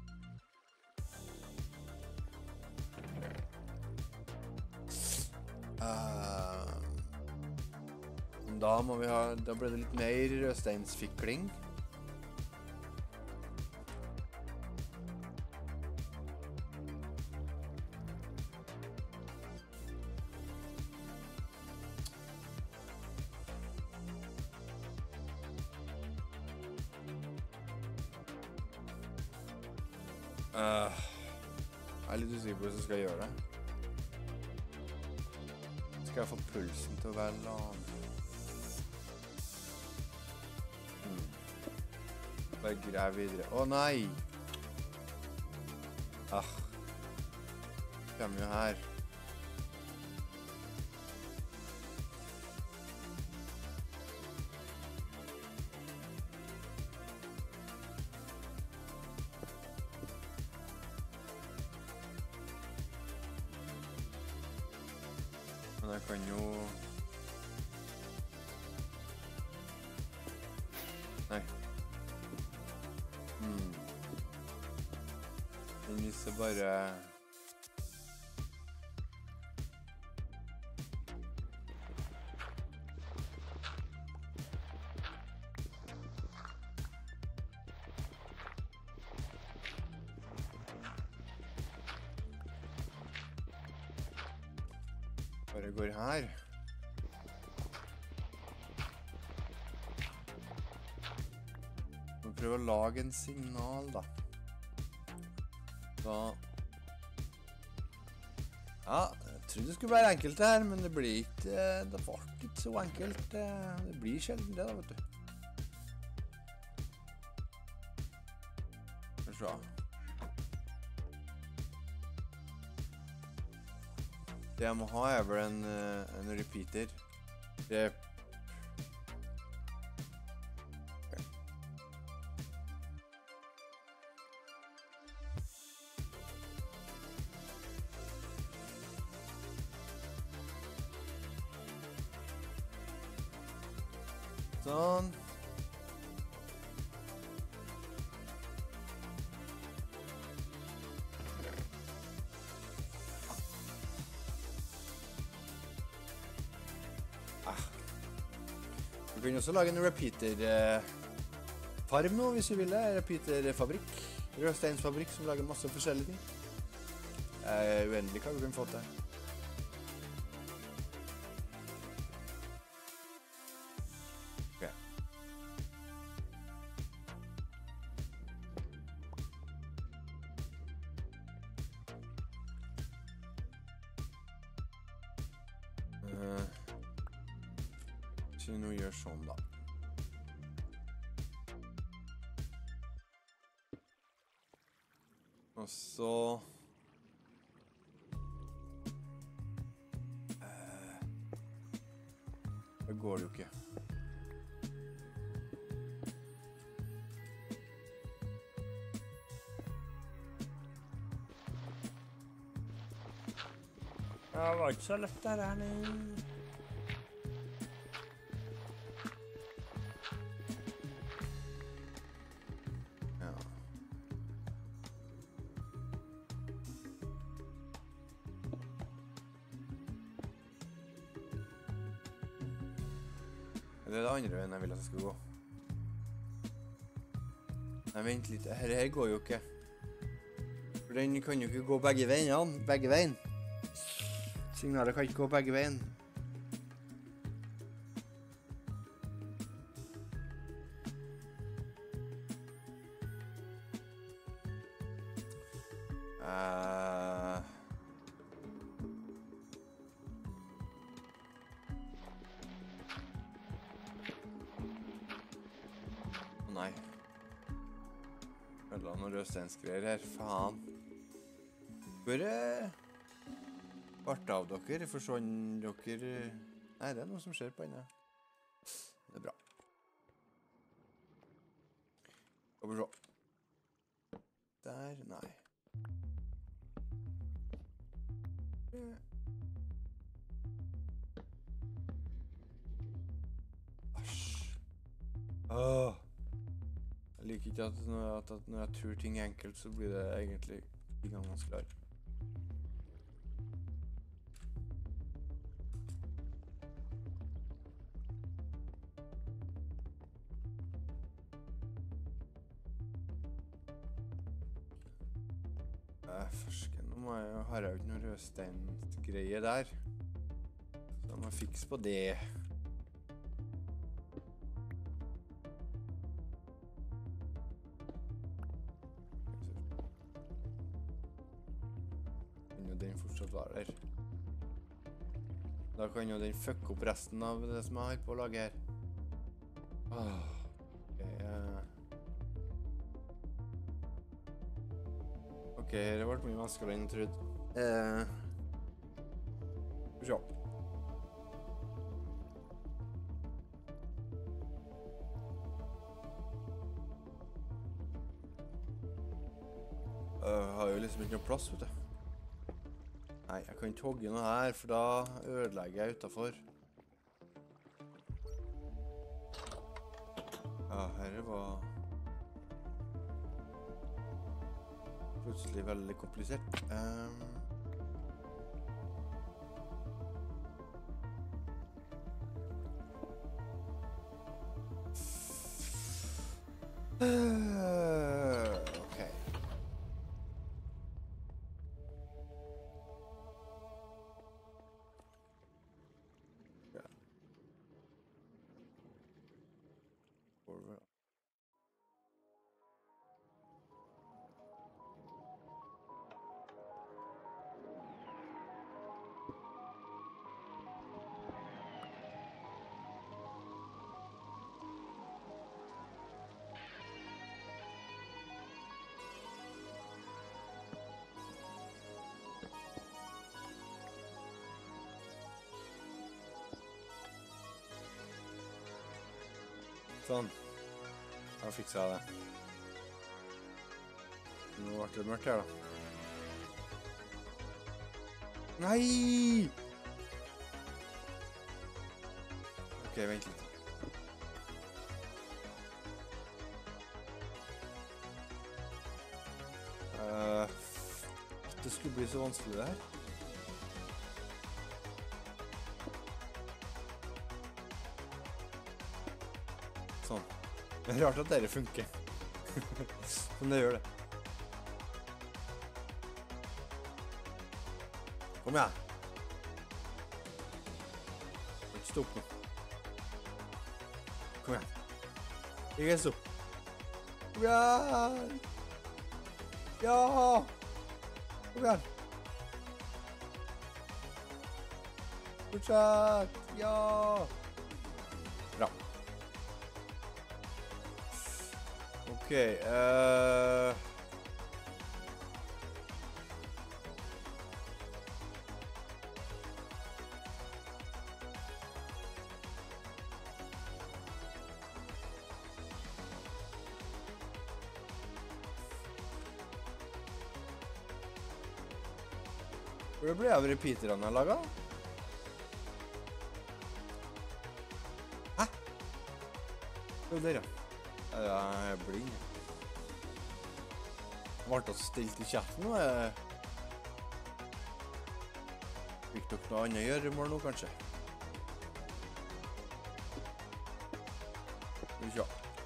Da ble det litt mer rødsteinsfikling. Jeg er litt usikker på hvordan jeg skal gjøre det. Skal jeg få pulsen til å være lav? Bare grev videre. Å nei! Kommer jo her. Men jeg kan jo... Nei. Den viser bare... Bare går her. Må prøve å lage en signal, da. Ja, jeg trodde det skulle være enkelt det her, men det blir ikke, det var ikke så enkelt. Det blir sjelden det da, vet du. Skal vi se. Det jeg må ha er vel en repeater. Sånn. Du kan også lage en repeater-farm nå, hvis du vil det. Repeater-fabrikk. Rødsteinsfabrikk som lager masse forskjellige ting. Uendelig hva du kan få til. Ok. Så nå gjør sånn da. Og så Det går det jo ikke. Det var ikke så lett der her nå. Ja. Det er det andre veien jeg vil at jeg skal gå. Nei, vent litt. Her går jo ikke. For den kan jo ikke gå begge veiene. Begge veien. Signalet kan ikke gå begge veien. Nei. Følger noen rødsteinsgreier her. Faen. Bare vart av dere, forsvann dere. Nei, det er noe som skjer på henne. Det er bra. Skal vi se. Der, nei. Asj. Åh. Jeg liker ikke at når jeg tror ting er enkelt, så blir det egentlig ikke vanskeligere. Fersken, nå har jeg jo ikke noe rødsteinsgreie der. Så jeg må fikse på det. Kan jo den fortsatt være der. Da kan jo den fucke opp resten av det som jeg har på å lage her. Ok, det ble mye vanskeligere enn jeg trodde. Skal vi se. Jeg har jo liksom ikke noe plass, vet du. Nei, jeg kan ikke hogge noe her, for da ødelegger jeg utenfor. Ja, her var plutselig veldig komplisert. Ok. Ja. Sånn. Da fikser jeg det. Nå ble det mørkt her da. Nei! Ok, vent litt. At det skulle bli så vanskelig det her. Sånn. Det er rart at dere funker. Men det gjør det. Kom igjen. Ikke stopp nå. Kom igjen. Ikke stopp. Kom igjen. Ja. Kom igjen. Fortsett. Ja. Bra. Ok, Hvor ble av repeaterne jeg laget? Hæ? Jo, der ja. Jeg er blind. Ble det stilt i chatten nå? Fikk dere noe annet gjøremål nå, kanskje? Ja.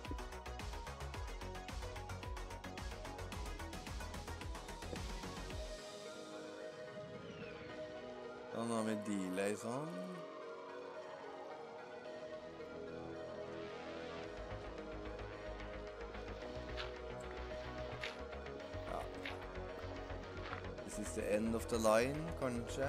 Da har vi delay sånn. Ja. This is the end of the line, kanskje.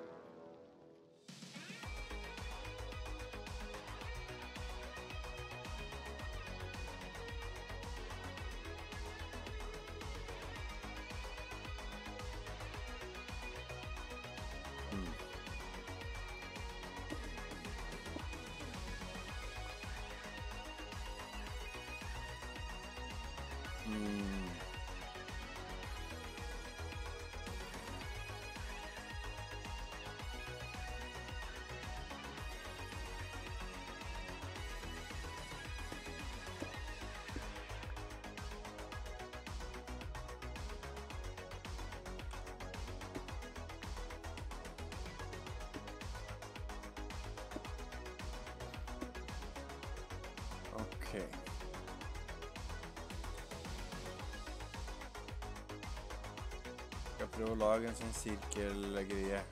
Okay. Skal prøve å lage en sånn sirkelgreie.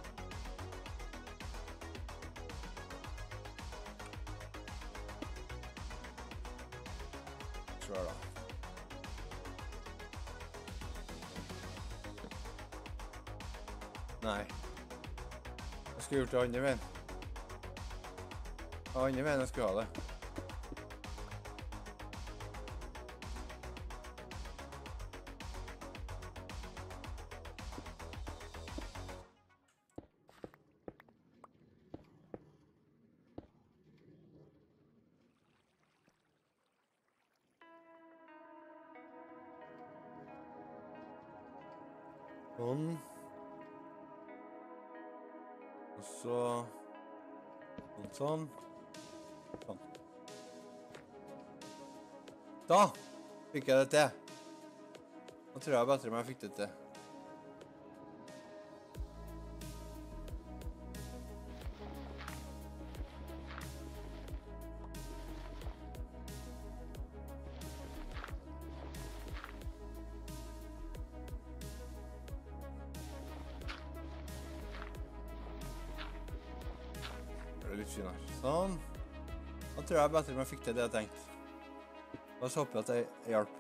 Kjør da. Nei. Jeg skulle gjort det andre veien. Andre veien jeg skulle ha det. Sånn. Og så sånn. Sånn. Da fikk jeg det til. Nå tror jeg bedre om jeg fikk det til. Litt finere. Sånn. Da tror jeg bedre om jeg fikk til det jeg tenkte. Da så håper jeg at det hjelper.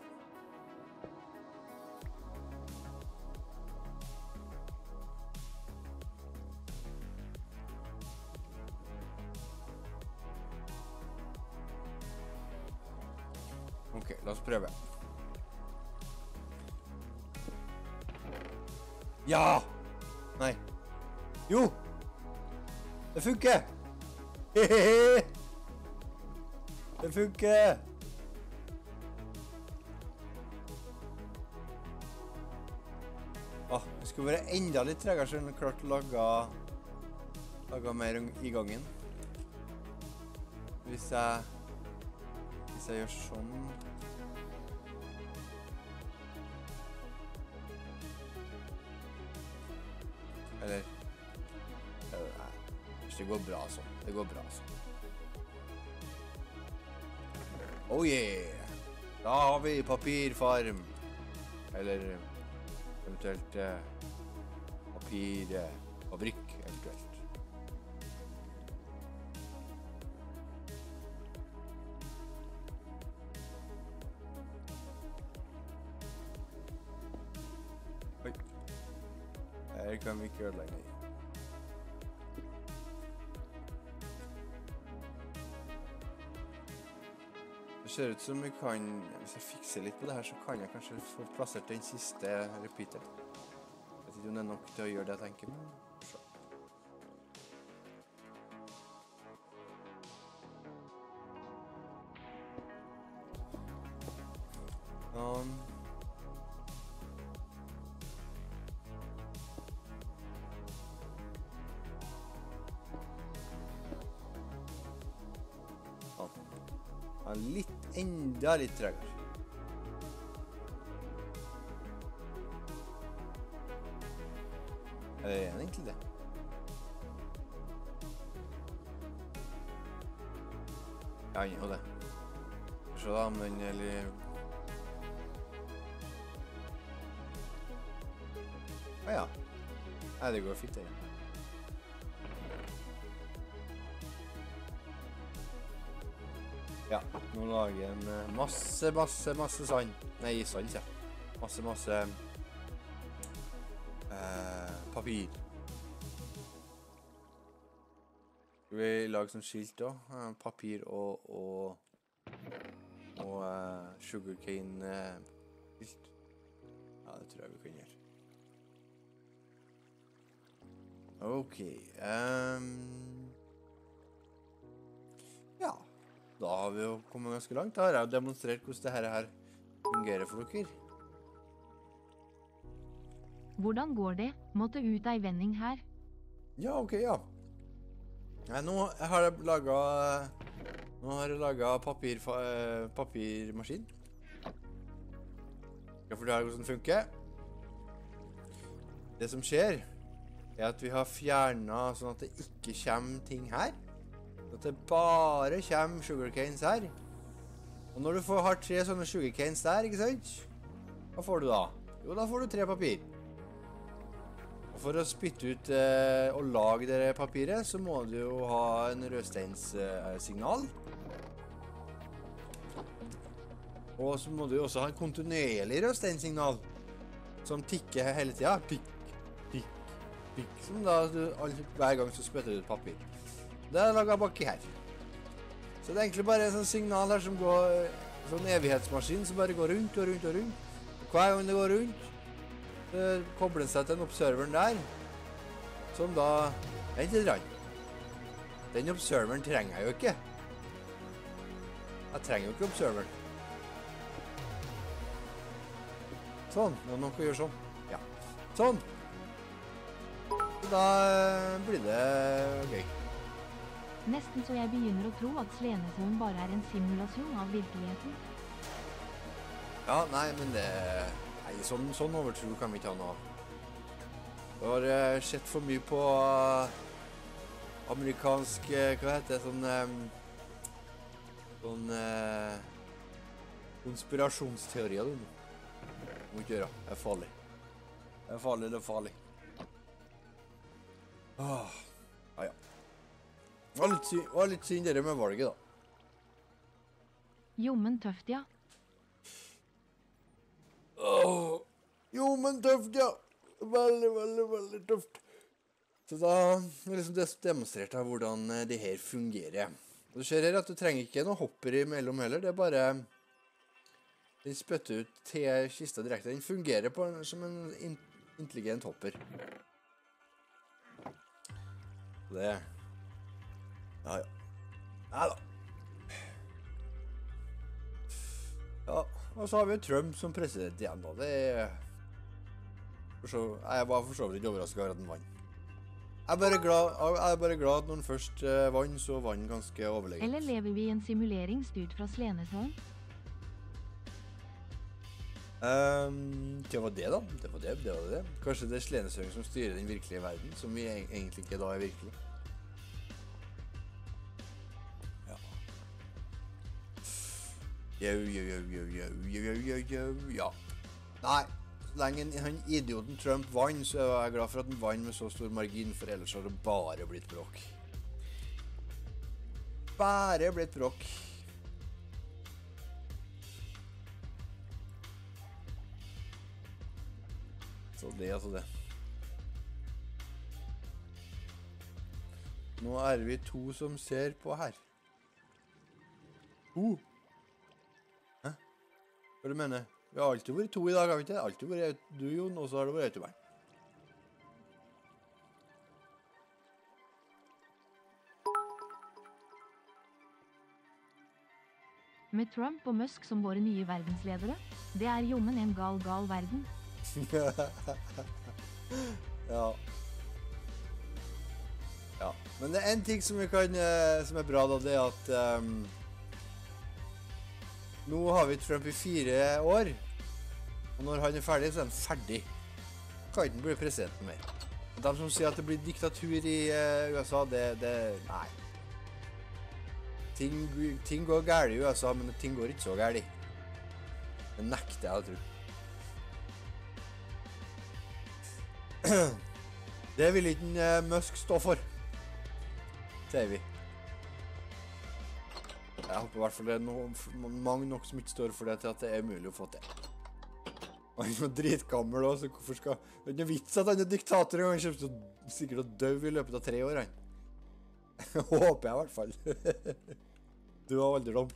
Ok, la oss prøve. Ja! Nei. Jo! Det funker! Hehehe! Det funker! Det skulle være enda litt tregere så jeg klarte å lage mer i gangen. Hvis jeg gjør sånn. Eller nei, det går bra sånn. Det går bra sånn. Oh yeah! Da har vi papirfarm. Eller eventuelt papirfabrikk eventuelt. Oi. Her kan vi ikke ødelegge. Det ser ut som vi kan, hvis jeg fikser litt på det her, så kan jeg kanskje få plassert den siste repeater. Jeg vet ikke om det er nok til å gjøre det jeg tenker, men så. Enda litt tregere. Er det egentlig det? Ja, jo det. Se da, om den eller... Ja. Nei, det går fint, det. Ja, nå lager jeg en masse sand. Nei, sand, ja. Masse papir. Skal vi lage sånn skilt også? Papir og sugarcane skilt. Ja, det tror jeg vi kan gjøre. Ok, ja, da har vi jo kommet ganske langt. Da har jeg demonstrert hvordan dette her fungerer for dere. Hvordan går det? Måtte ut ei vending her. Ja, ok, ja. Nei, nå har jeg laget papirmaskin. Skal forklare hvordan det funker. Det som skjer er at vi har fjernet sånn at det ikke kommer ting her. At det bare kommer sugarcanes her. Og når du har 3 sånne sugarcanes der, ikke sant? Hva får du da? Jo, da får du 3 papir. Og for å spytte ut og lage det papiret, så må du jo ha en rødsteinssignal. Og så må du jo også ha en kontinuerlig rødsteinssignal som tikker hele tiden. Pikk, pikk, pikk. Som da hver gang så spytter du ut papir. Det er laget baki her. Så det er egentlig bare en sånn signal her som går, sånn evighetsmaskin som bare går rundt og rundt og rundt. Og hver gang det går rundt, så kobler seg til den observeren der, som da, vent litt rann. Den observeren trenger jeg jo ikke. Jeg trenger jo ikke observeren. Sånn, nå må dere gjøre sånn. Ja, sånn. Så da blir det gøy. Nesten så jeg begynner å tro at Slenesøen bare er en simulasjon av virkeligheten. Ja, nei, men det... Nei, sånn overtro kan vi ikke ha nå. Jeg har sett for mye på amerikansk, hva heter det, sånn konspirasjonsteorier, du. Må ikke gjøre, det er farlig. Det er farlig. Ja, ja. Det var litt synd dere med valget, da. Jommen tøft, ja. Jommen tøft, ja. Veldig tøft. Så da har jeg liksom demonstrert hvordan det her fungerer. Og du ser her at du trenger ikke noe hopper imellom heller, det er bare... Den spytter ut til kista direkte. Den fungerer som en intelligent hopper. Det... Ja. Neida. Ja, og så har vi Trump som president igjen da. Det er... Jeg var for så vidt ikke overrasket over at den vann. Jeg er bare glad at når den først vann, så vann ganske overlegent. Eller lever vi i en simulering styrt fra Slenesøen? Det var det da. Det var det. Kanskje det er Slenesøen som styrer den virkelige verden, som vi egentlig ikke da er virkelig. Ja. Nei, så lenge han idioten Trump vann, så er jeg glad for at han vann med så stor margin, for ellers har det bare blitt bråk. Bare blitt bråk. Så det, altså det. Nå er vi 2 som ser på her. Hæ? Hva du mener? Vi har alltid vært 2 i dag, har vi ikke? Det har alltid vært du, Jon, og så har det vært Autobæren. Med Trump og Musk som våre nye verdensledere, det er jommen en gal verden. Ja. Ja. Men det er en ting som vi kan, som er bra da, det er at Nå har vi Trump i 4 år, og når han er ferdig, så er han ferdig. Kan ikke bli presidenten mer. De som sier at det blir diktatur i USA, nei. Ting går galt i USA, men ting går ikke så galt. Det nekter jeg å tro. Det vil ikke Musk stå for, sier vi. Jeg håper i hvert fall det er mange nok som ikke står for det til at det er mulig å få til. Han er dritgammel også, så hvorfor skal... Det er ikke vits at han er diktator, og han kommer sikkert å dø i løpet av 3 år, han. Håper jeg i hvert fall. Du har alderdom.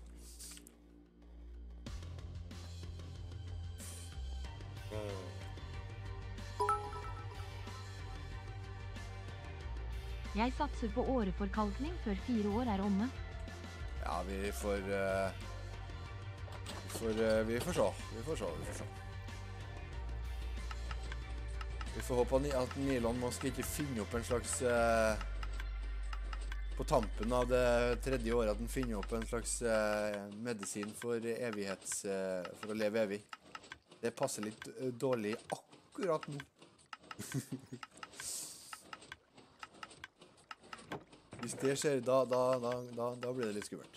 Jeg satser på åreforkalkning før 4 år er omme. Ja, vi får se. Vi får håpe at Elon Musk ikke finner opp en slags på tampen av det 3. året at han finner opp en slags medisin for for å leve evig. Det passer litt dårlig akkurat nå. Hvis det skjer, da blir det litt skummelt.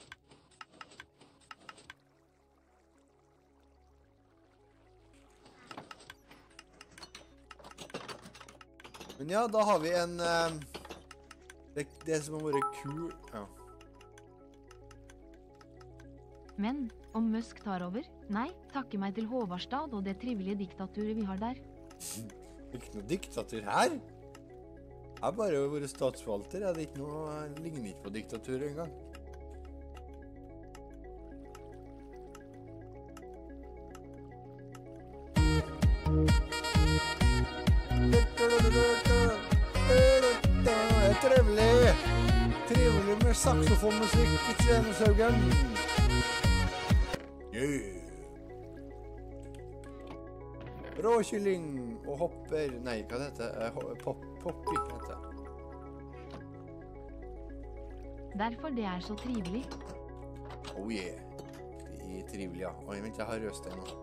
Men ja, da har vi en det som har vært kul, ja. Men, om Musk tar over? Nei, takke meg til Håvardstad og det trivelige diktaturet vi har der. Ikke noe diktatur her? Jeg har bare vært statsforvalter, det er ikke noe, ligner ikke på diktatur engang. Det er trivelig med saksofonmusikk i Treneshaugen. Råkylling og hopper... Nei, hva det heter? Poppy heter det. Derfor det er så trivelig. Oh yeah. Det er trivelig, ja. Oi, vent, jeg har rødstein nå.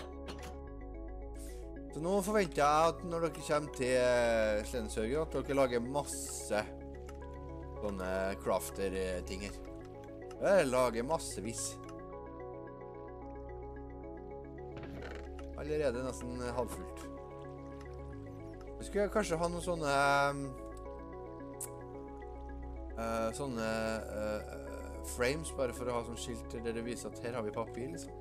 Så nå forventer jeg at når dere kommer til Slendsørgen, at dere lager masse sånne crafter-tinger. Jeg lager massevis. Allerede nesten halvfullt. Jeg skulle kanskje ha noen sånne frames, bare for å ha sånn skilter der det viser at her har vi papir, liksom.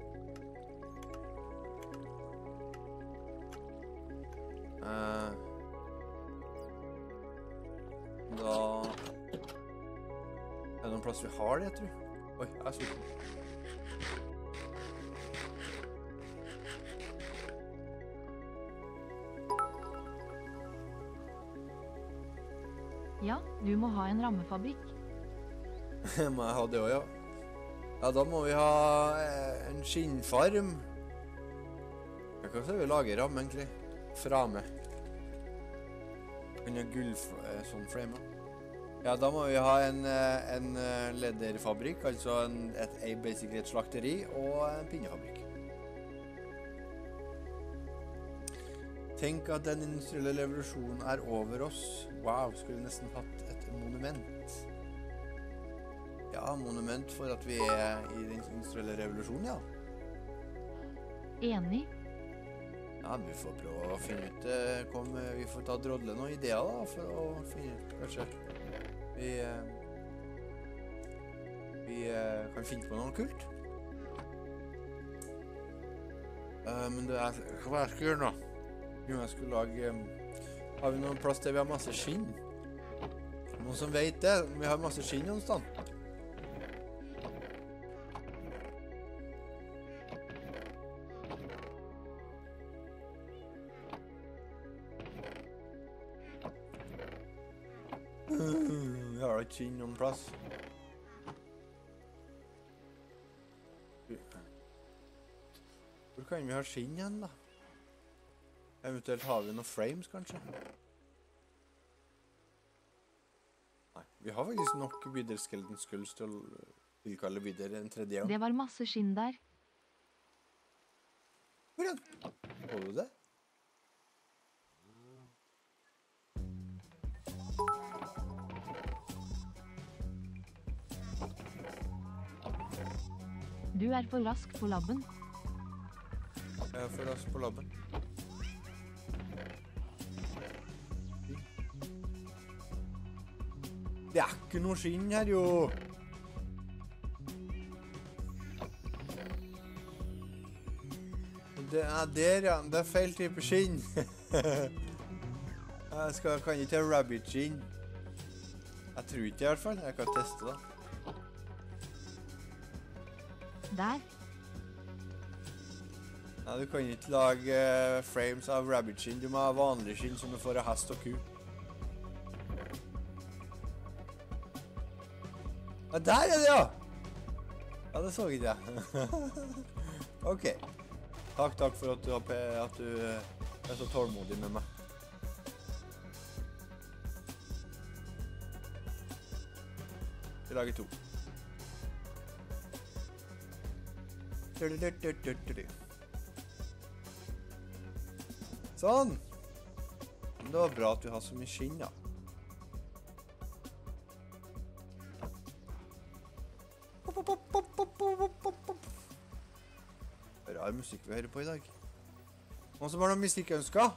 Da er det noen plass vi har det, jeg tror. Oi, jeg er sulten. Ja, du må ha en rammefabrikk. Må jeg ha det også, ja? Ja, da må vi ha en skinnfarm. Hva skal vi lage ramme, egentlig? Frame. En sånn frame. Ja, da må vi ha en lederfabrikk, altså basically et slakteri, og en pinnefabrikk. Tenk at den industrielle revolusjonen er over oss. Wow, skulle nesten hatt et monument. Ja, monument for at vi er i den industrielle revolusjonen, ja. Enig. Ja, vi får prøve å finne ut, vi får ta drodle noen ideer da, for å finne ut, kanskje. Vi kan finne på noe kult. Men det er, hva jeg skal gjøre nå? Jo, jeg skulle lage, har vi noen plass der vi har masse skinn? Noen som vet det, vi har masse skinn noen sted. Jeg har ikke skinn noen plass. Hvor kan vi ha skinn igjen da? Eventuelt har vi noen frames, kanskje? Nei, vi har faktisk nok Wither Skeleton Skulls til å Tilkalle videre en tredje gang. Det var masse skinn der. Hvordan? Får du det? Du er for rask på labben. Jeg er for rask på labben. Det er ikke noe skinn her, jo. Det er der, ja. Det er feil type skinn. Jeg kan ikke ha rabbit skinn. Jeg tror ikke det i hvert fall. Jeg kan teste det. Der. Nei, du kan ikke lage frames av rabbit skinn. Du må ha vanlig skinn som du får av hest og ku. Ja, der er det, ja! Ja, det så ikke jeg. Ok. Takk for at du er så tålmodig med meg. Vi lager 2. Sånn. Men det var bra at du har så mye skinn, da. Rar musikk vi hører på i dag. Noen som har noen musikkønsker?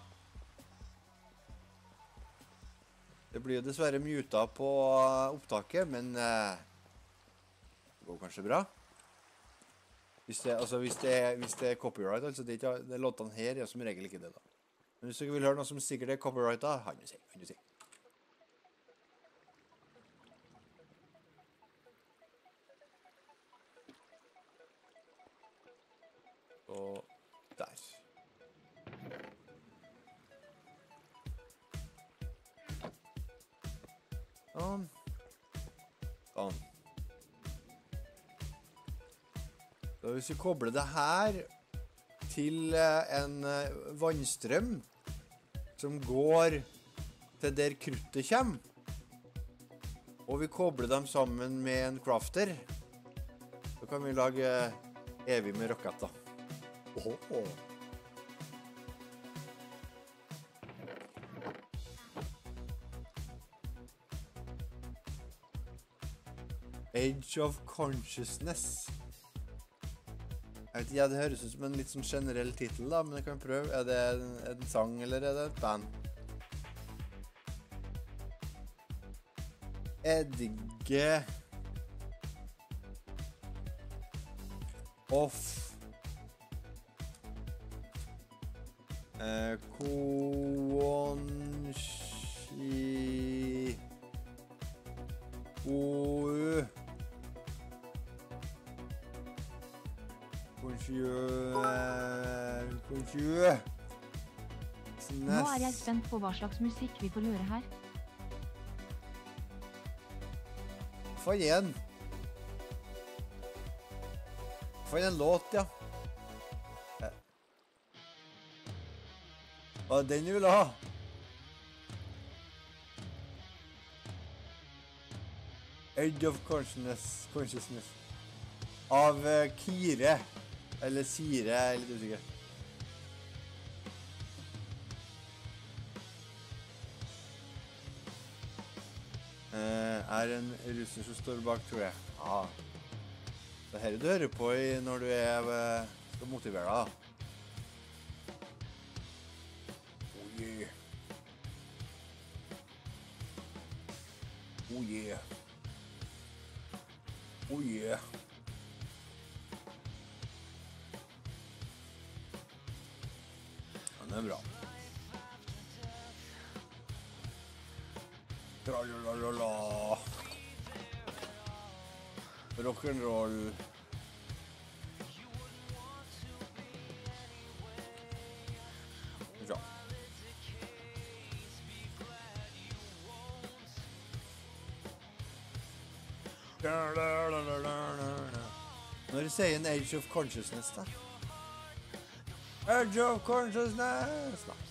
Det blir jo dessverre muta på opptaket, men det går kanskje bra. Hvis det er copyright, altså det er låtene her er som regel ikke det da. Men hvis dere vil høre noe som sikkert er copyright da, kan du si. Og der. Sånn. Sånn. Så hvis vi kobler det her til en vannstrøm som går til der kruttet kommer, og vi kobler dem sammen med en crafter, så kan vi lage evig med raketter. Edge of Consciousness. Jeg vet ikke, det høres ut som en litt sånn generell titel da, men jeg kan prøve. Er det en sang, eller er det et band? Edge of Nå er jeg spent på hva slags musikk vi får høre her. Få igjen. Få igjen en låt, ja. Hva er den du vil ha? Edge of Consciousness. Av Kire. Eller Sire, jeg er litt usikker. Er en russer som står bak, tror jeg. Ja. Det er her du hører på når du skal motivere deg, da. Oh yeah. Oh yeah. Oh yeah. Ja, det er bra. Tralalala. Rock'n'roll. Ja. Når sier en Age of Consciousness, da? Age of Consciousness, da.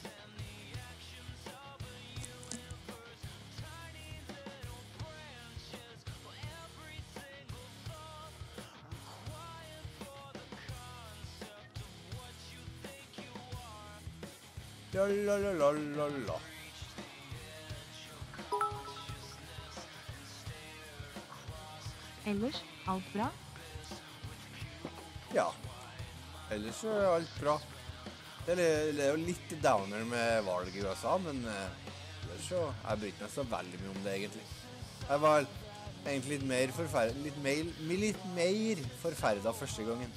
La la la la la la. Ellers, alt bra? Ja. Ellers er alt bra. Det er jo litt downer med valg i USA, men ellers så jeg bryr meg så veldig mye om det, egentlig. Jeg var egentlig litt mer forferdet første gangen.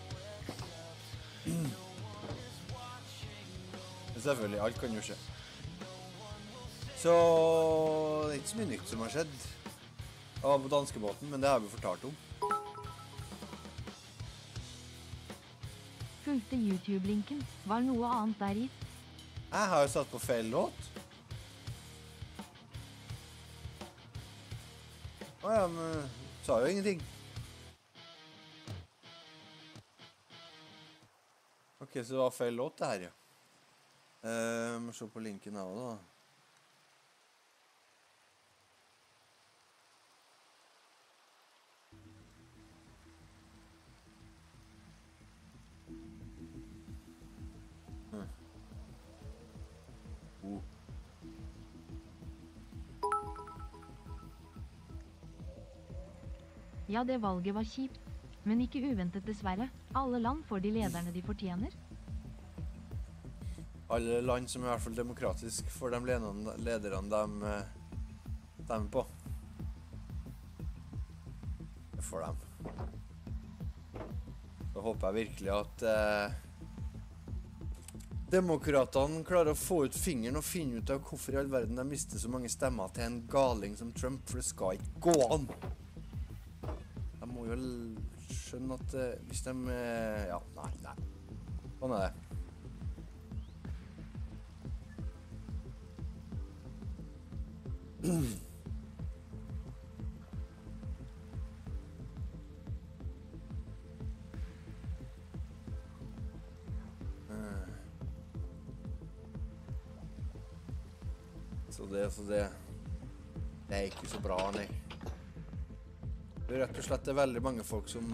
Men selvfølgelig, alt kan jo skje. Så det er ikke så mye nytt som har skjedd. Jeg var på danskebåten, men det har vi fortalt om. Fulgte YouTube-linken, var noe annet der i? Jeg har jo satt på feil låt. Åja, men sa jo ingenting. Ok, så det var feil låt det her, ja. Må se på linken av det da. Ja, det valget var kjipt, men ikke uventet dessverre. Alle land får de lederne de fortjener. Alle land som er i hvert fall demokratisk får de lederne de stemmer på. Det får de. Så håper jeg virkelig at demokratene klarer å få ut fingeren og finne ut av hvorfor i all verden de mister så mange stemmer til en galing som Trump, for det skal ikke gå an. De må jo skjønne at hvis de... ja, nei. Sånn er det. Så det er ikke så bra, nei. Det er rett og slett veldig mange folk som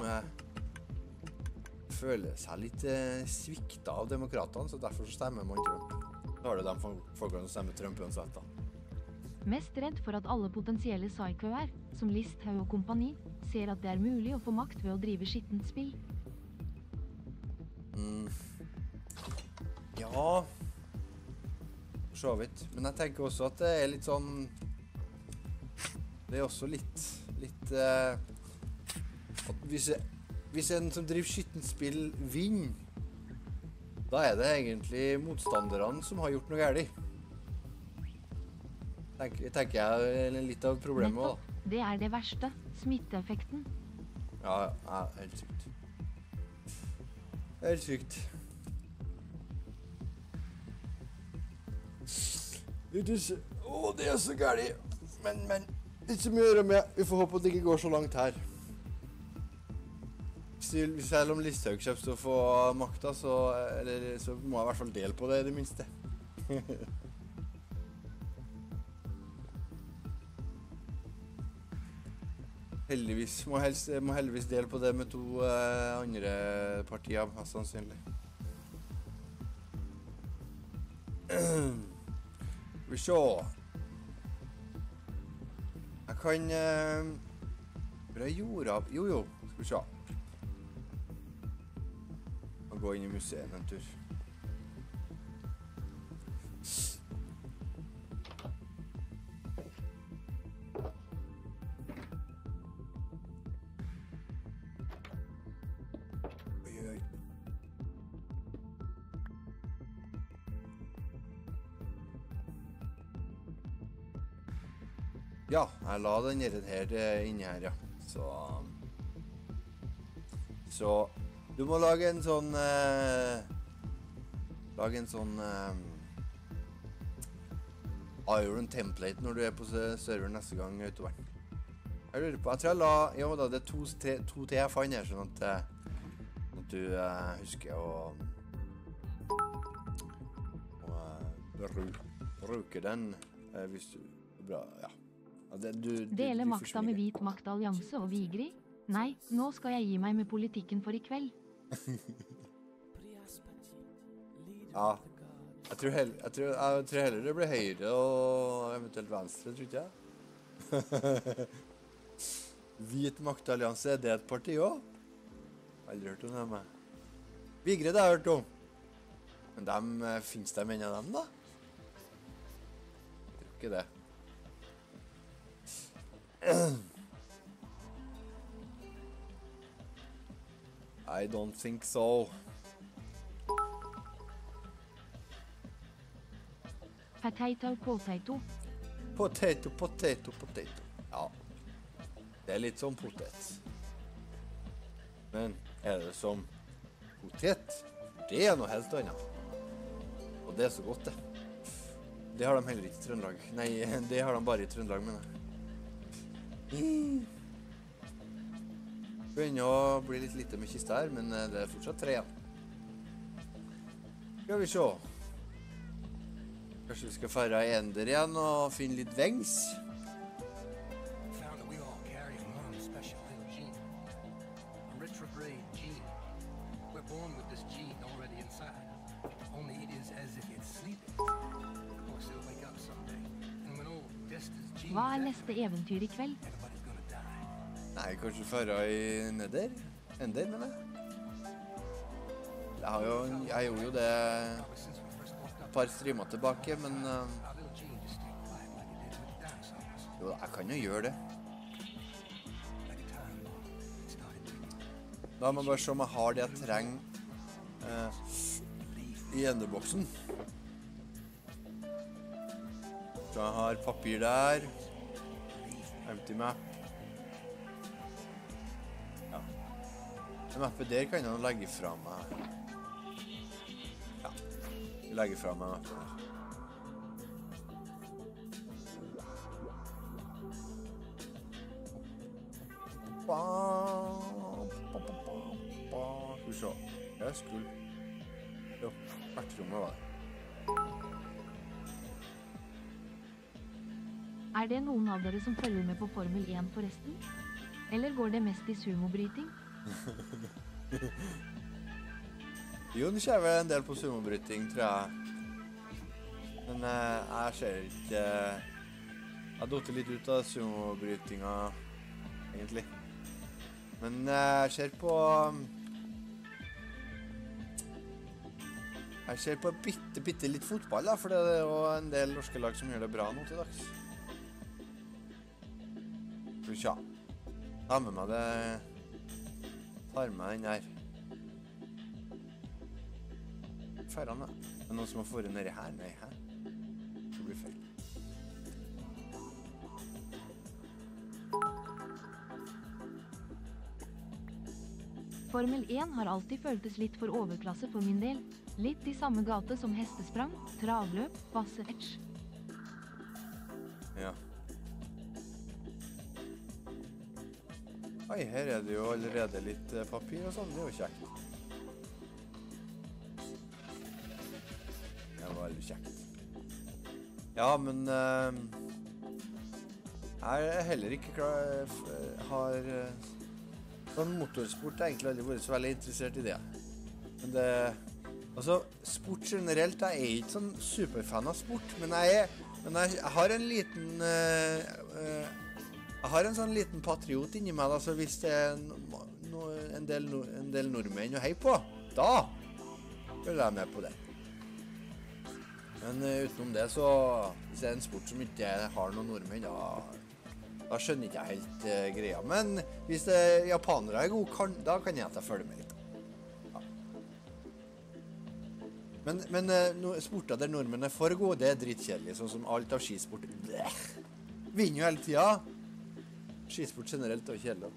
føler seg litt sviktet av demokratene, så derfor stemmer man Trump. Da har du de folkene som stemmer Trump uansett da. Mest redd for at alle potensielle psykoer, som Listhaug og kompani, ser at det er mulig å få makt ved å drive skittent spill. Ja, så vidt. Men jeg tenker også at det er litt sånn... Det er også litt at hvis en som driver skittent spill vinner, da er det egentlig motstanderne som har gjort noe galt. Tenker jeg litt av problemet også, da. Det er det verste, smitteeffekten. Ja, helt sykt. Helt sykt. Det er så galt. Men, ikke så mye å gjøre med. Vi får håpe at det ikke går så langt her. Selv om Listhaug kommer til å få makta, så må jeg i hvert fall dele på det, i det minste. Heldigvis. Må heldigvis dele på det med to andre partier, mest sannsynlig. Vi ser. Jeg kan... Hvor er jorda? Jo, skal vi se. Jeg går inn i museet en tur. Oi. Ja, jeg la den her inne her, ja. Så du må lage en sånn Iron template når du er på serveren neste gang utover. Jeg lurer på, jeg tror jeg la, jo da, det er to til jeg fant her, sånn at du husker å bruke den hvis du, bra, ja. Dele makta med Hvit Maktallianse og Vigri? Nei, nå skal jeg gi meg med politikken for i kveld. Ja, Jeg tror heller det blir høyre og eventuelt venstre, tror ikke jeg. Hvit maktallianse, er det et parti også? Aldri hørt om det med. Vigre det har jeg hørt om. Men finnes det menn av dem da? Jeg tror ikke det. I don't think so. Potato, potato. Potato, potato, potato. Ja, det er litt som potet. Men er det som potet? Det er noe helt annet. Og det er så godt, det. Det har de heller ikke i Trøndelag. Nei, det har de bare i Trøndelag, mener jeg. Begynner å bli litt lite med kiste her, men det er fortsatt 3 igjen. Skal vi se. Kanskje vi skal fære ender igjen og finne litt vengs. Hva er neste eventyr i kveld? Nei, kanskje fære i neder? Ender, mener jeg. Jeg gjorde jo det et par streamer tilbake, men jo, jeg kan jo gjøre det. Da må jeg bare se om jeg har det jeg trenger i enderboksen. Så jeg har papir der. Empty map. Ja. Den mappet der kan jeg legge fra meg. Ja. Jeg legger fra meg mappet der. Skal vi se. Jeg skulle... Jo, vertrommet var det. Er det noen av dere som følger med på Formel 1 forresten? Eller går det mest i sumobryting? Jo, det skjer vel en del på sumobryting, tror jeg. Men jeg ser ikke... Jeg har dottet litt ut av sumobrytinga, egentlig. Men jeg ser på... Jeg ser på bitte litt fotball, da, for det er jo en del norske lag som gjør det bra nå til dags. Skal vi se. Ta med meg det. Tar med den der. Færre da. Det er noen som har fått nedi her. Nei, her. Det blir feil. Formel 1 har alltid føltes litt for overklasse for min del. Litt i samme gate som hestesprang, travløp, basse-etch. Ja. Oi, her er det jo allerede litt papir og sånn, det er jo kjekt. Det var veldig kjekt. Ja, men jeg er heller ikke klar, sånn motorsport har egentlig aldri vært så veldig interessert i det. Men det, altså, sport generelt, jeg er ikke sånn superfan av sport, men jeg har en liten, jeg har en sånn liten patriot inni meg, da, så hvis det er en del nordmenn å heie på, da følger jeg med på det. Men utenom det, så hvis det er en sport som ikke har noen nordmenn, da skjønner ikke jeg helt greia. Men hvis japanere er gode, da kan jeg følge med litt. Ja. Men sporter der nordmenn er for gode, det er dritkjedelig, sånn som alt av skisport. Bleh. Vinner jo hele tiden. Skisport generelt er kjedelig.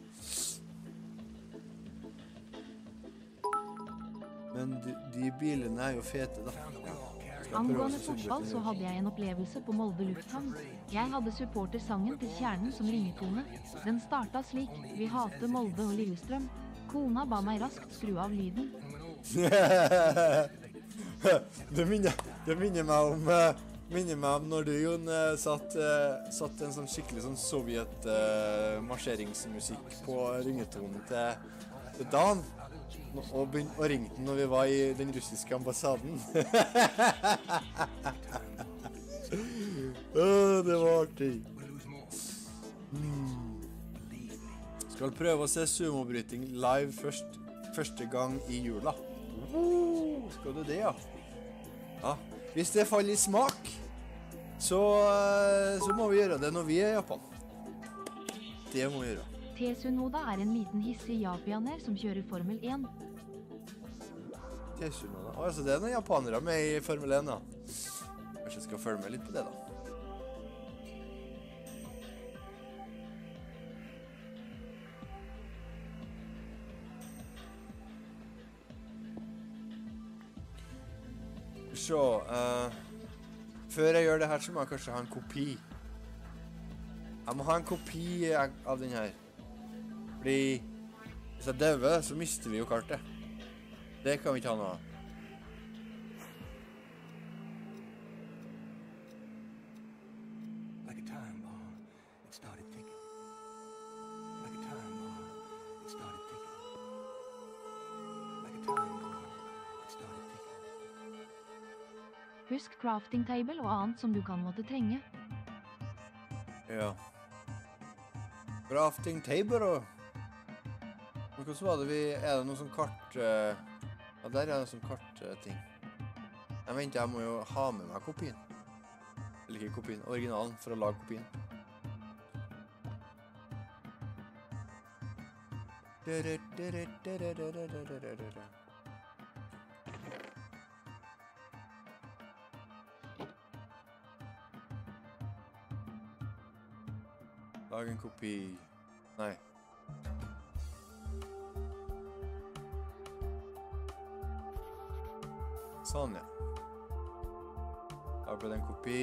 Men de bilene er jo fete, da. Ja. Angående fotball så hadde jeg en opplevelse på Molde lufthavn. Jeg hadde supportersangen til Kjernen som ringetone. Den startet slik: vi hater Molde og Lillestrøm. Kona ba meg raskt skru av lyden. Det minner meg om når du, Jon, satt en sånn skikkelig sånn sovjet marsjeringsmusikk på ringetonen til Dan. og ringte den når vi var i den russiske ambassaden. Det var artig. Skal prøve å se sumobryting live første gang i jula. Skal du det, ja? Ja. Hvis det faller i smak, så må vi gjøre det når vi er i Japan. Det må vi gjøre. Tsunoda er en liten hissig japaner som kjører Formel 1. Tsunoda. Altså det er noen japanere med i Formel 1, da. Kanskje jeg skal følge med litt på det, da. Så, før jeg gjør det her, så må jeg kanskje ha en kopi. Jeg må ha en kopi av den her. Fordi hvis jeg døver, så mister vi jo kartet. Det kan vi ikke ha noe av. Husk crafting table og annet som du kan måtte trenge. Ja. Crafting table og... Men hvordan var det vi... Er det noe sånn kart... Ja, der er det sånn kart-ting. Jeg venter, jeg må jo ha med meg kopien. Eller ikke kopien, originalen, for å lage kopien. Lag en kopi. Nei. Sånn, ja. Da ble det en kopi.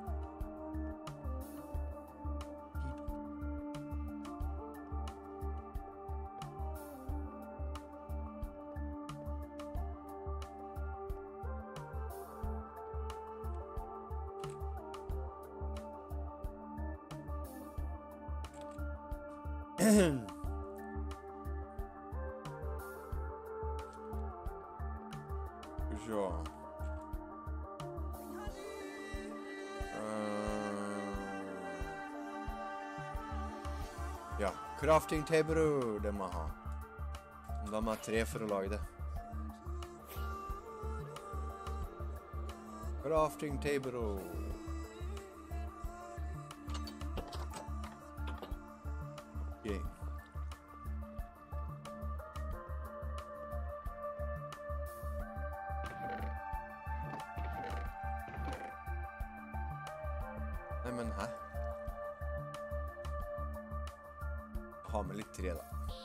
Ja, crafting table, det må jeg ha. Da må jeg 3 for å lage det. Crafting table. Okay. Nei, men hæ? Ha med litt 3 da.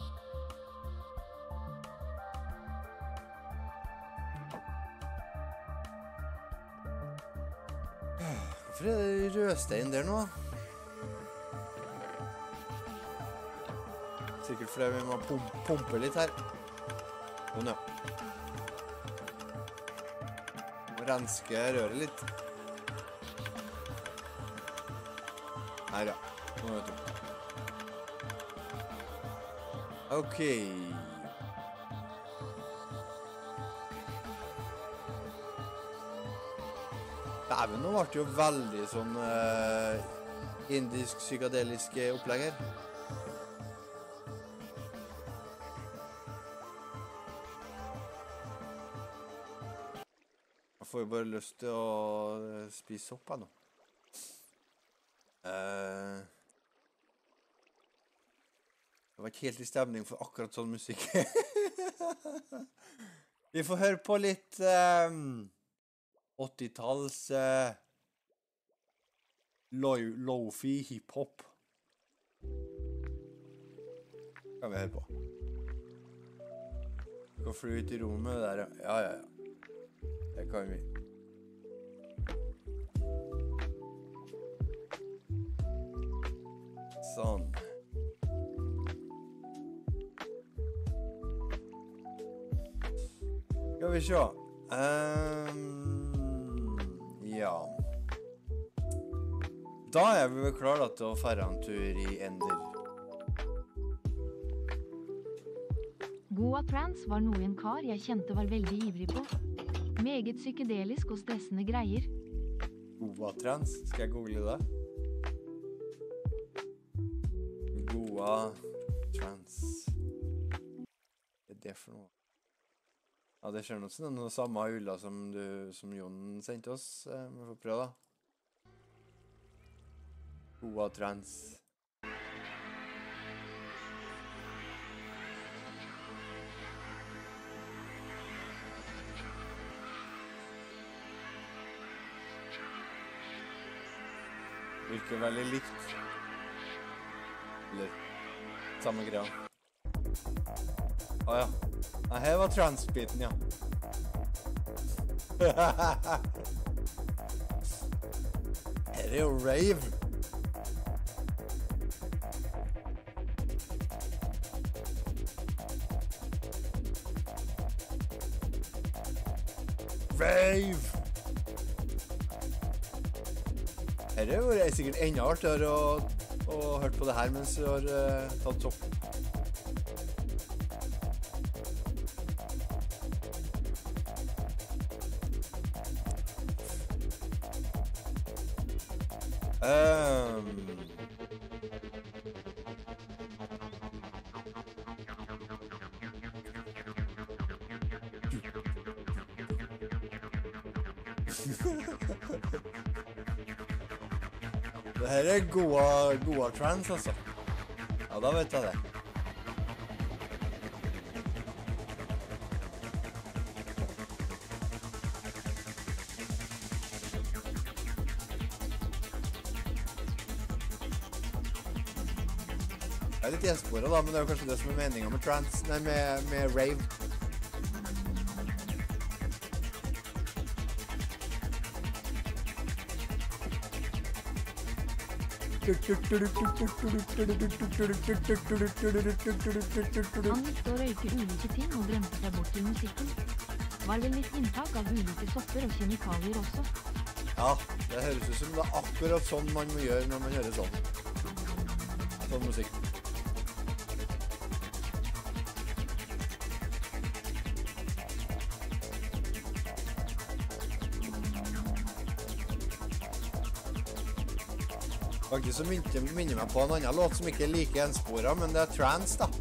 Hvorfor er det rødstein der nå? Sikkert fordi vi må pumpe litt her. Sånn, ja. Må renske røret litt. Her, ja. Nå er det tomt. Ok. Dæven, nå ble det jo veldig sånn indisk psykadeliske opplegg her. Jeg får jo bare lyst til å spise sopp her nå. Det var ikke helt i stemning for akkurat sånn musikk. Vi får høre på litt 80-talls lo-fi hip-hop. Kan vi høre på. Skal fly ut i rommet der, ja. Ja. Det kan vi. Sånn. Skal vi se. Ja. Da er vi vel klare til å fære en tur i Ender. Goa Trance var noe en kar jeg kjente var veldig ivrig på. Meget psykedelisk og stressende greier. Goa Trance, skal jeg google det? Goa Trance. Hva er det for noe? Ja, det ser noe som noe samme ulla som Jon sendte oss. Vi får prøve da. Goa Trance. Virker veldig likt. Eller samme greia. Ja. Nei, her var trance-biten, ja. Her er jo rave. Rave! Her er jo sikkert enda artigere å høre på det her mens du har tatt sopp. Det her er Goa Trance, altså. Ja, da vet jeg det. Jeg er litt gjensporet da, men det er jo kanskje det som er meningen med trance, nei, med rave. Han likte å røyke ulike ting og drømte seg bort til musikken. Var vel litt inntak av ulike sopper og kjemikalier også. Ja, det høres ut som det er akkurat sånn man må gjøre når man hører sånn. Sånn musikk. Faktisk så minner meg på en annen låt som ikke er like ensporet, men det er trance da.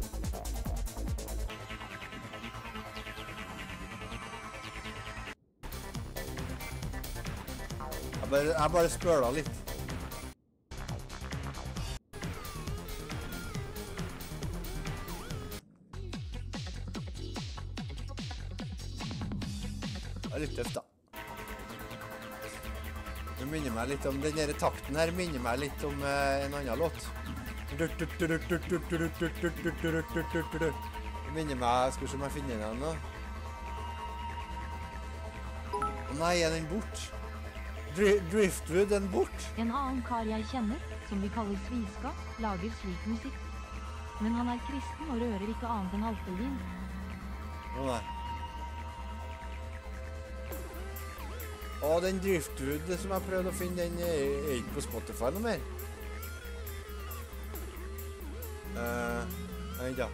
Jeg bare spøla litt. Det er litt tøft da. Det minner meg litt om, den her takten her minner meg litt om en annen låt. Det minner meg, skal vi se om jeg finner den nå. Å nei, er den bort? Driftwood, den bort? En annen kar jeg kjenner, som vi kaller Sviska, lager slik musikk. Men han er kristen og rører ikke annet enn alkoholvin. Å nei. Og den Driftwood som jeg prøvde å finne, den er ikke på Spotify noe mer. Nei da.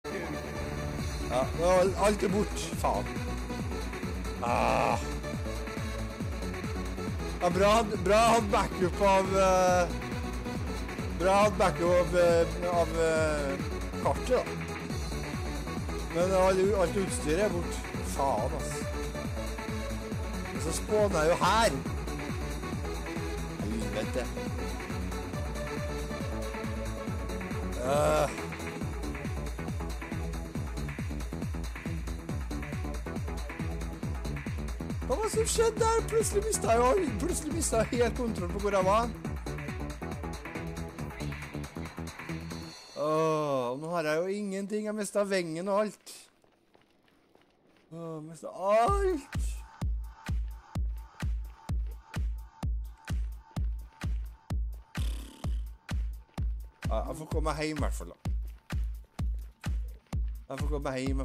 Ja, alt er bort. Faen. Ja, bra hatt backup av kartet, da. Men alt utstyret er bort. Faen, ass. Og så spåner jeg jo her. Helvete. Hva var det som skjedde der? Plutselig mistet jeg helt kontroll på hvor jeg var. Nå har jeg jo ingenting. Jeg mistet vengen og alt. Jeg mistet alt. Jeg får komme meg hjem i hvert fall da. Jeg får komme meg hjem.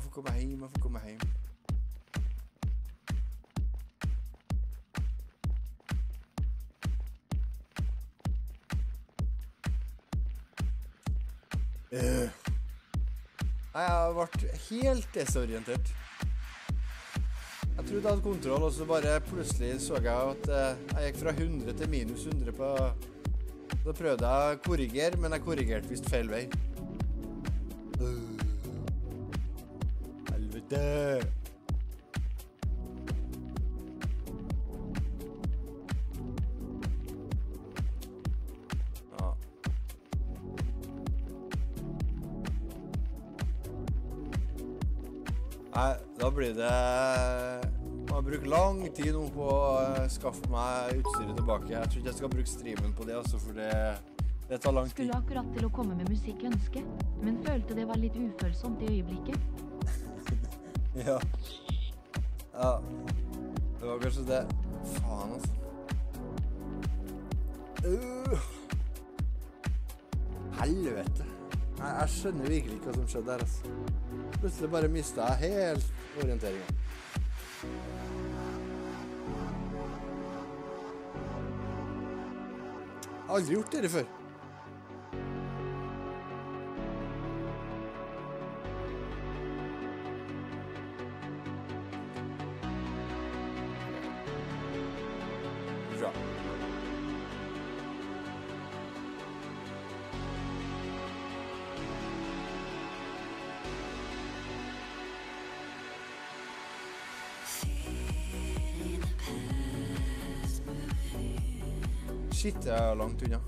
Jeg ble helt desorientert. Jeg trodde jeg hadde kontroll, og så bare plutselig så jeg at jeg gikk fra 100 til minus 100 på... Da prøvde jeg å korrigere, men jeg korrigerte vist feil vei. Helvete! Ja. Nei, da blir det... Jeg har brukt lang tid nå på å skaffe meg utstyret tilbake. Jeg tror ikke jeg skal bruke streamen på det, altså, for det tar lang tid. Skulle akkurat til å komme med musikkønske, men følte det var litt ufølsomt i øyeblikket. Ja. Det var kanskje det. Faen, altså. Helvete. Nei, jeg skjønner virkelig ikke hva som skjedde der, altså. Plutselig bare mistet jeg helt orienteringen. Jeg har aldri gjort det før. Bra. Shit, jeg er langt unna.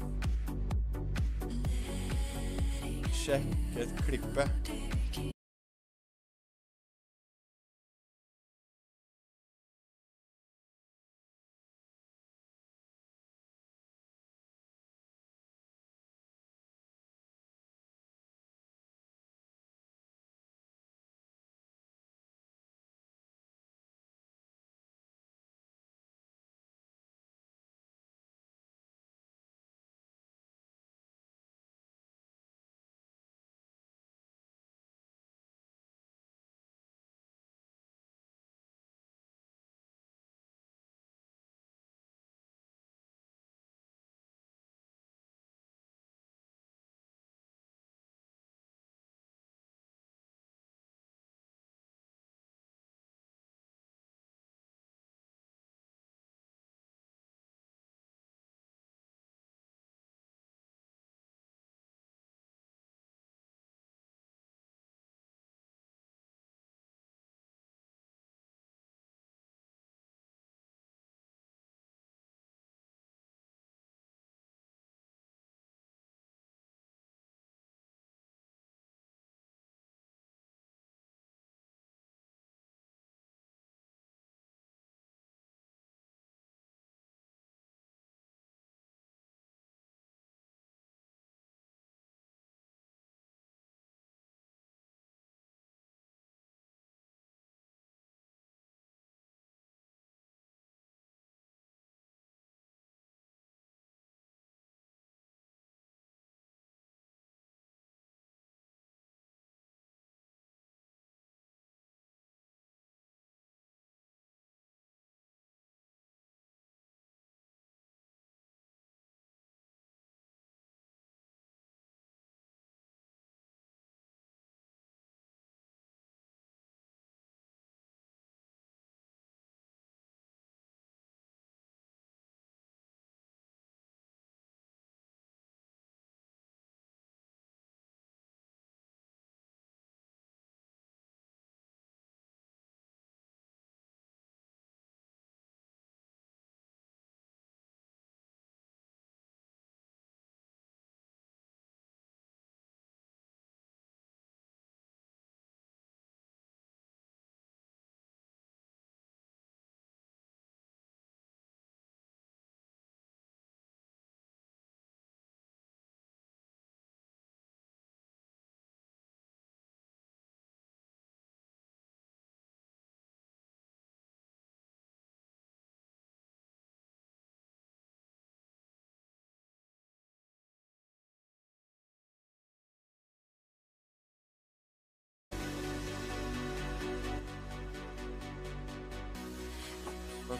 Sjekk et klippe.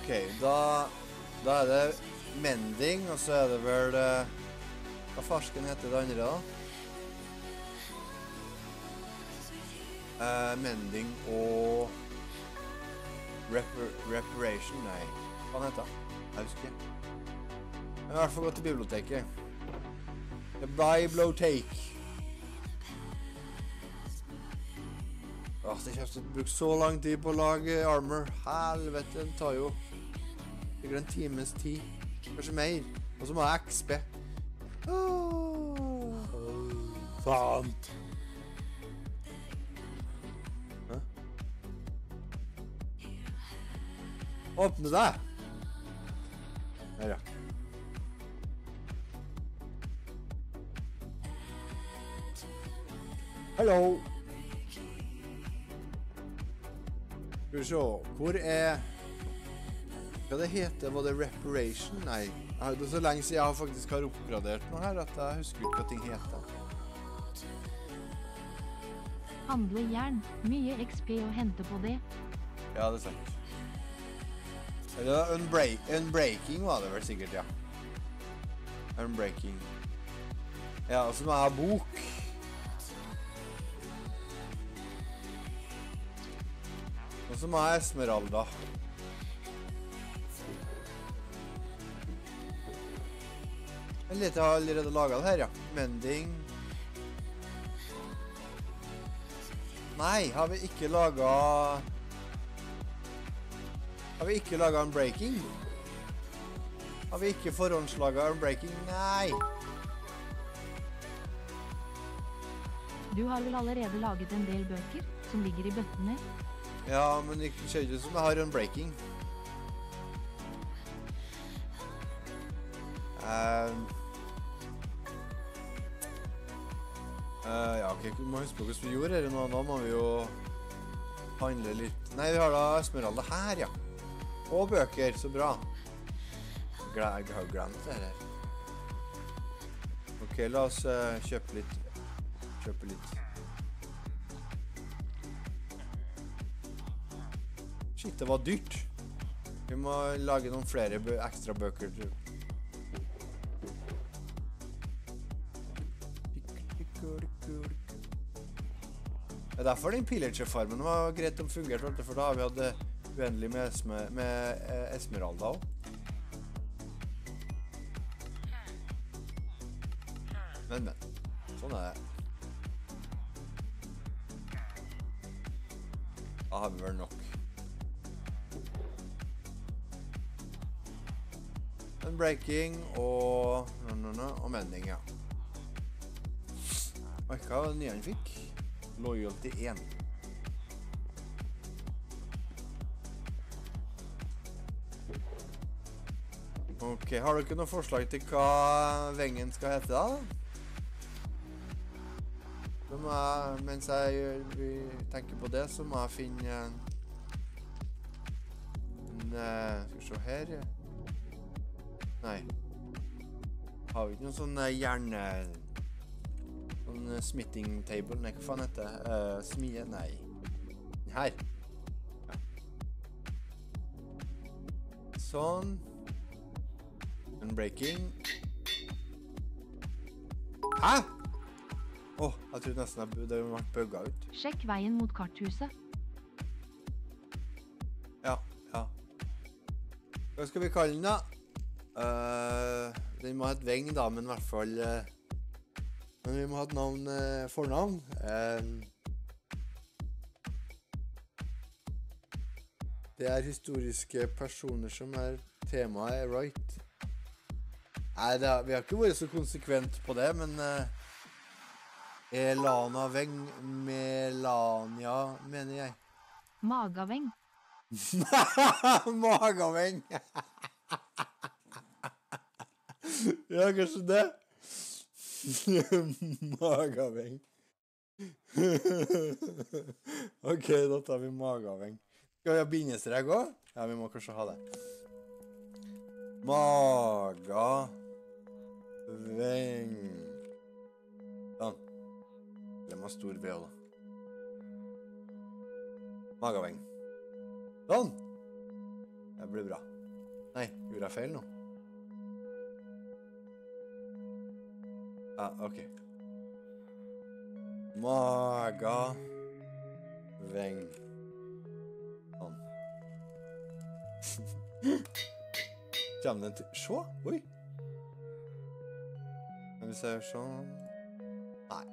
Ok, da er det mending, og så er det vel... hva farsken heter det andre da? Mending og... reparation, nei. Hva heter det? Jeg husker ikke. Jeg har i hvert fall gått til biblioteket. The Bibliotek. Det kommer til å bruke så lang tid på å lage armor. Helvete, det tar jo sikkert en times tid. Kanskje mer. Og så må jeg XP. Sant. Hæ? Åpne deg! Her, ja. Hallo! Skal vi se, hvor er... Hva det heter? Var det reparation? Nei. Det er så lenge siden jeg faktisk har oppgradert noe her, at jeg husker ikke hva ting heter. Handle jern. Mye XP å hente på det. Ja, det er sant. Eller unbreaking var det vel sikkert, ja. Unbreaking. Ja, og så må jeg ha bok. Og så må jeg ha Esmeralda. Jeg har allerede laget det her, ja. Mending. Nei, har vi ikke laget... Har vi ikke laget unbreaking? Har vi ikke forhåndslaget unbreaking? Nei! Du har vel allerede laget en del bøker som ligger i bøttene? Ja, men det ser ikke ut som jeg har unbreaking. Ja, ok, vi må huske på hvordan vi gjorde det nå. Nå må vi jo handle litt. Nei, vi har da Esmeralda her, ja. Og bøker, så bra. Jeg har glemt det her. Ok, la oss kjøpe litt. Shit, det var dyrt. Vi må lage noen flere ekstra bøker. Det er derfor den pillager-farmen var greit om fungert, for da har vi hatt uendelig med Esmeralda også. Men, sånn er det. Da har vi vel nok. Unbreaking og mending, ja. Hva var det nye han fikk? Loyalty 1. Ok, har du ikke noe forslag til hva vengen skal hete da? Mens jeg tenker på det, så må jeg finne skal vi se her. Nei. Har vi ikke noen sånn sånn smithing table? Nei, hva faen heter det? Smie? Nei. Her. Ja. Sånn. Unbreaking. Hæ? Jeg trodde nesten det var bugget ut. Sjekk veien mot karthuset. Ja. Hva skal vi kalle den da? Den må ha et veng da, men i hvert fall men vi må ha et fornavn. Det er historiske personer som er temaet, right? Nei, vi har ikke vært så konsekvent på det, men Elana Veng, Melania, mener jeg. Magaveng. Magaveng! Ja, kanskje det. Magaveng. Ok, da tar vi Magaveng. Skal vi ha bindestrek også? Ja, vi må kanskje ha det. Magaveng. Sånn. Det må ha stor V da. Magaveng. Sånn. Det blir bra. Nei, gjorde jeg feil nå? Ok. Maga. Veng. Sånn. Kommer den til... Se, oi. Kan vi se sånn... Nei.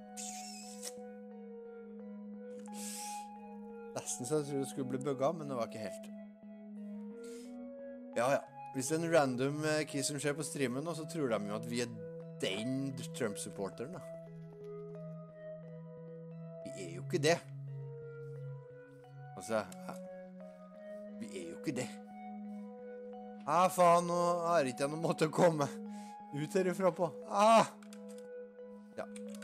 Nesten så jeg tror det skulle bli bugget, men det var ikke helt. Ja. Hvis det er en random key som skjer på streamen nå, så tror de jo at vi er den Trump-supporteren da. Vi er jo ikke det. Altså, vi er jo ikke det. Faen, nå har ikke jeg noen måte å komme ut herifra på. Ja.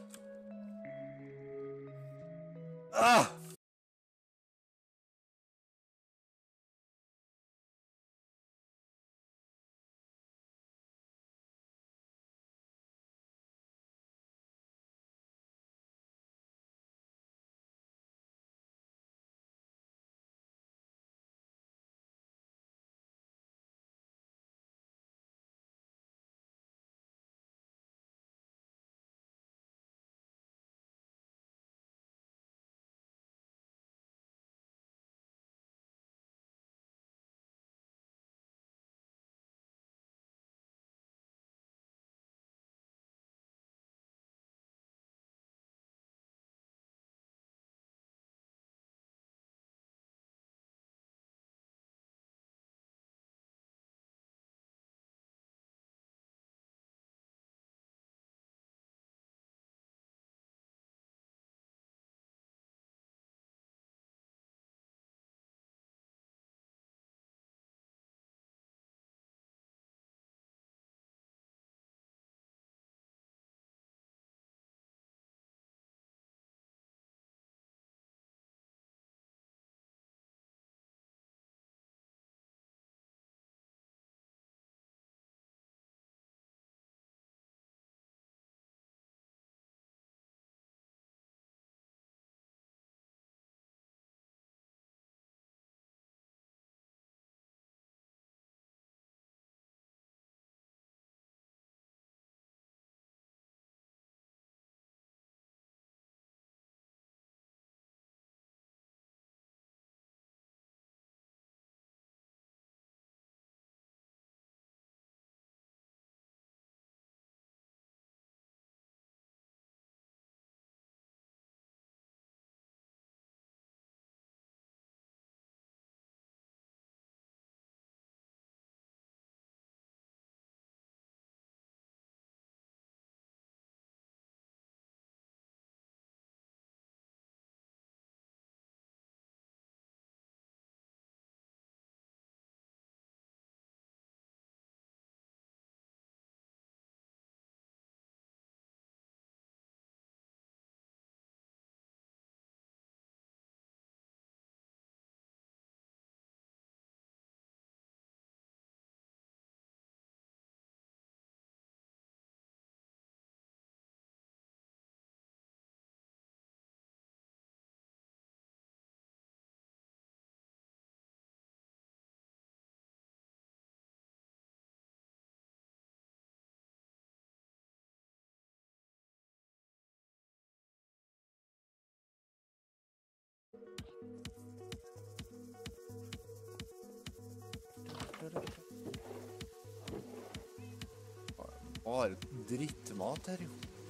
Bare drittmat her, jo.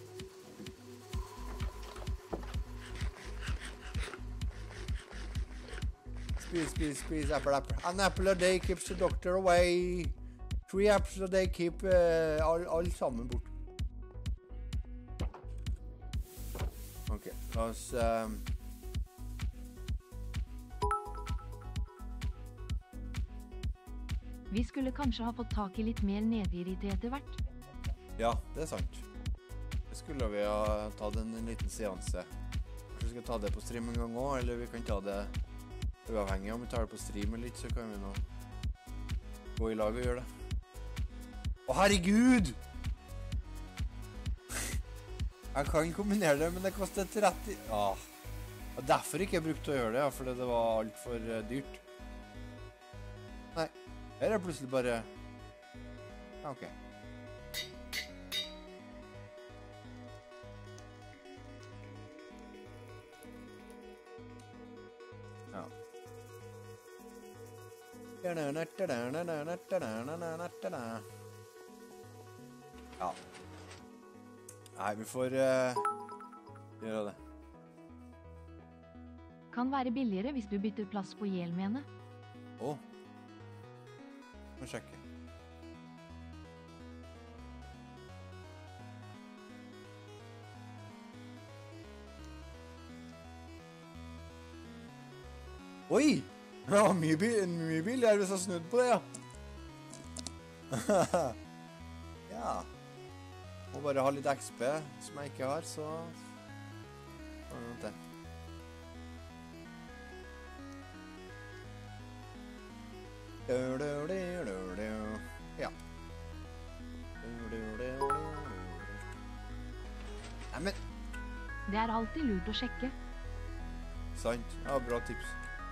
Spis, apple. An apple a day keeps the doctor away. 3 apples a day keep all sammen bort. Ok, la oss... Vi skulle kanskje ha fått tak i litt mer nedgirighet etter hvert. Ja, det er sant. Det skulle vi ha tatt en liten seanse. Kanskje vi skal ta det på stream en gang også, eller vi kan ta det uavhengig om vi tar det på stream eller ikke, så kan vi nå gå i lag og gjøre det. Å, herregud! Jeg kan kombinere det, men det koster 30... Og derfor ikke jeg brukte å gjøre det, ja, fordi det var alt for dyrt. Nei, her er plutselig bare Ok. Ja. Ja. Nei, vi får gjøre det. Kan være billigere hvis du bytter plass på hjelmene. Må sjekke. Oi! Ja, mye billigere hvis jeg snudde på det, ja. Ja. Må bare ha litt XP som jeg ikke har, så... Vent det. Ja. Nei, men... Det er alltid lurt å sjekke. Sant. Ja, bra tips.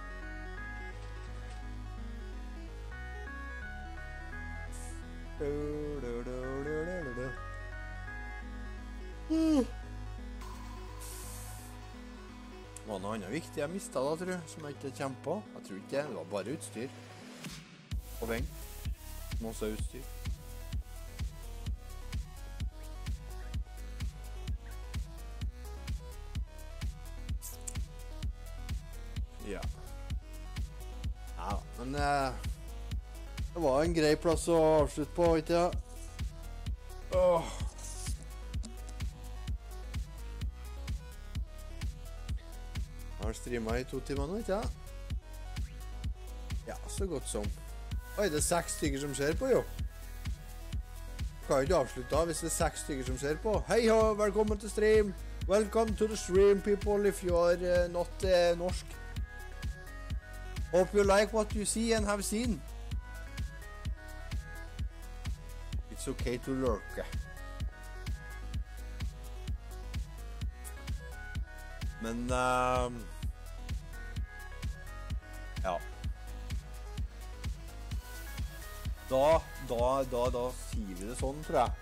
Var noe annet viktig jeg mistet da, tror jeg, som jeg ikke kommer på. Jeg tror ikke det var bare utstyr. Og veng. Masse utstyr. Ja. Ja, men det var en grei plass å avslutte på, ikke det? Åh. Jeg har streamet i 2 timer nå, ikke det? Ja, så godt som. Oi, det er 6 stykker som ser på, jo. Kan ikke avslutte da, hvis det er 6 stykker som ser på. Hei ho, velkommen til stream. Welcome to the stream, people, if you are not norsk. Hope you like what you see and have seen. It's okay to lurke. Men, ja. Da sier vi det sånn, tror jeg.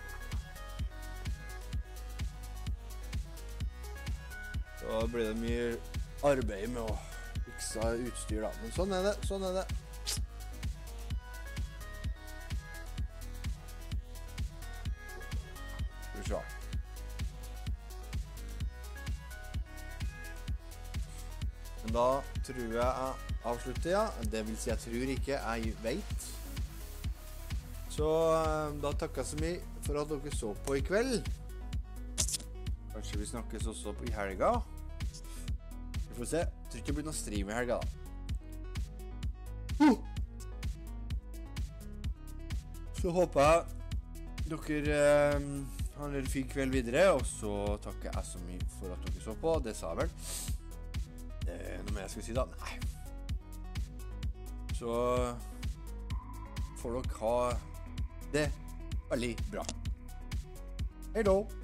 Da blir det mye arbeid med å fikse utstyr da. Men sånn er det, sånn er det. Skal vi se. Men da tror jeg avslutter, ja. Det vil si jeg tror ikke, jeg vet. Så da takker jeg så mye for at dere så på i kveld. Kanskje vi snakkes også i helga. Vi får se. Jeg tror ikke det blir noe stream i helga da. Så håper jeg dere har en fin kveld videre. Og så takker jeg så mye for at dere så på. Det sa jeg vel. Noe mer jeg skal si da? Nei. Så får dere ha det veldig bra. Hei da!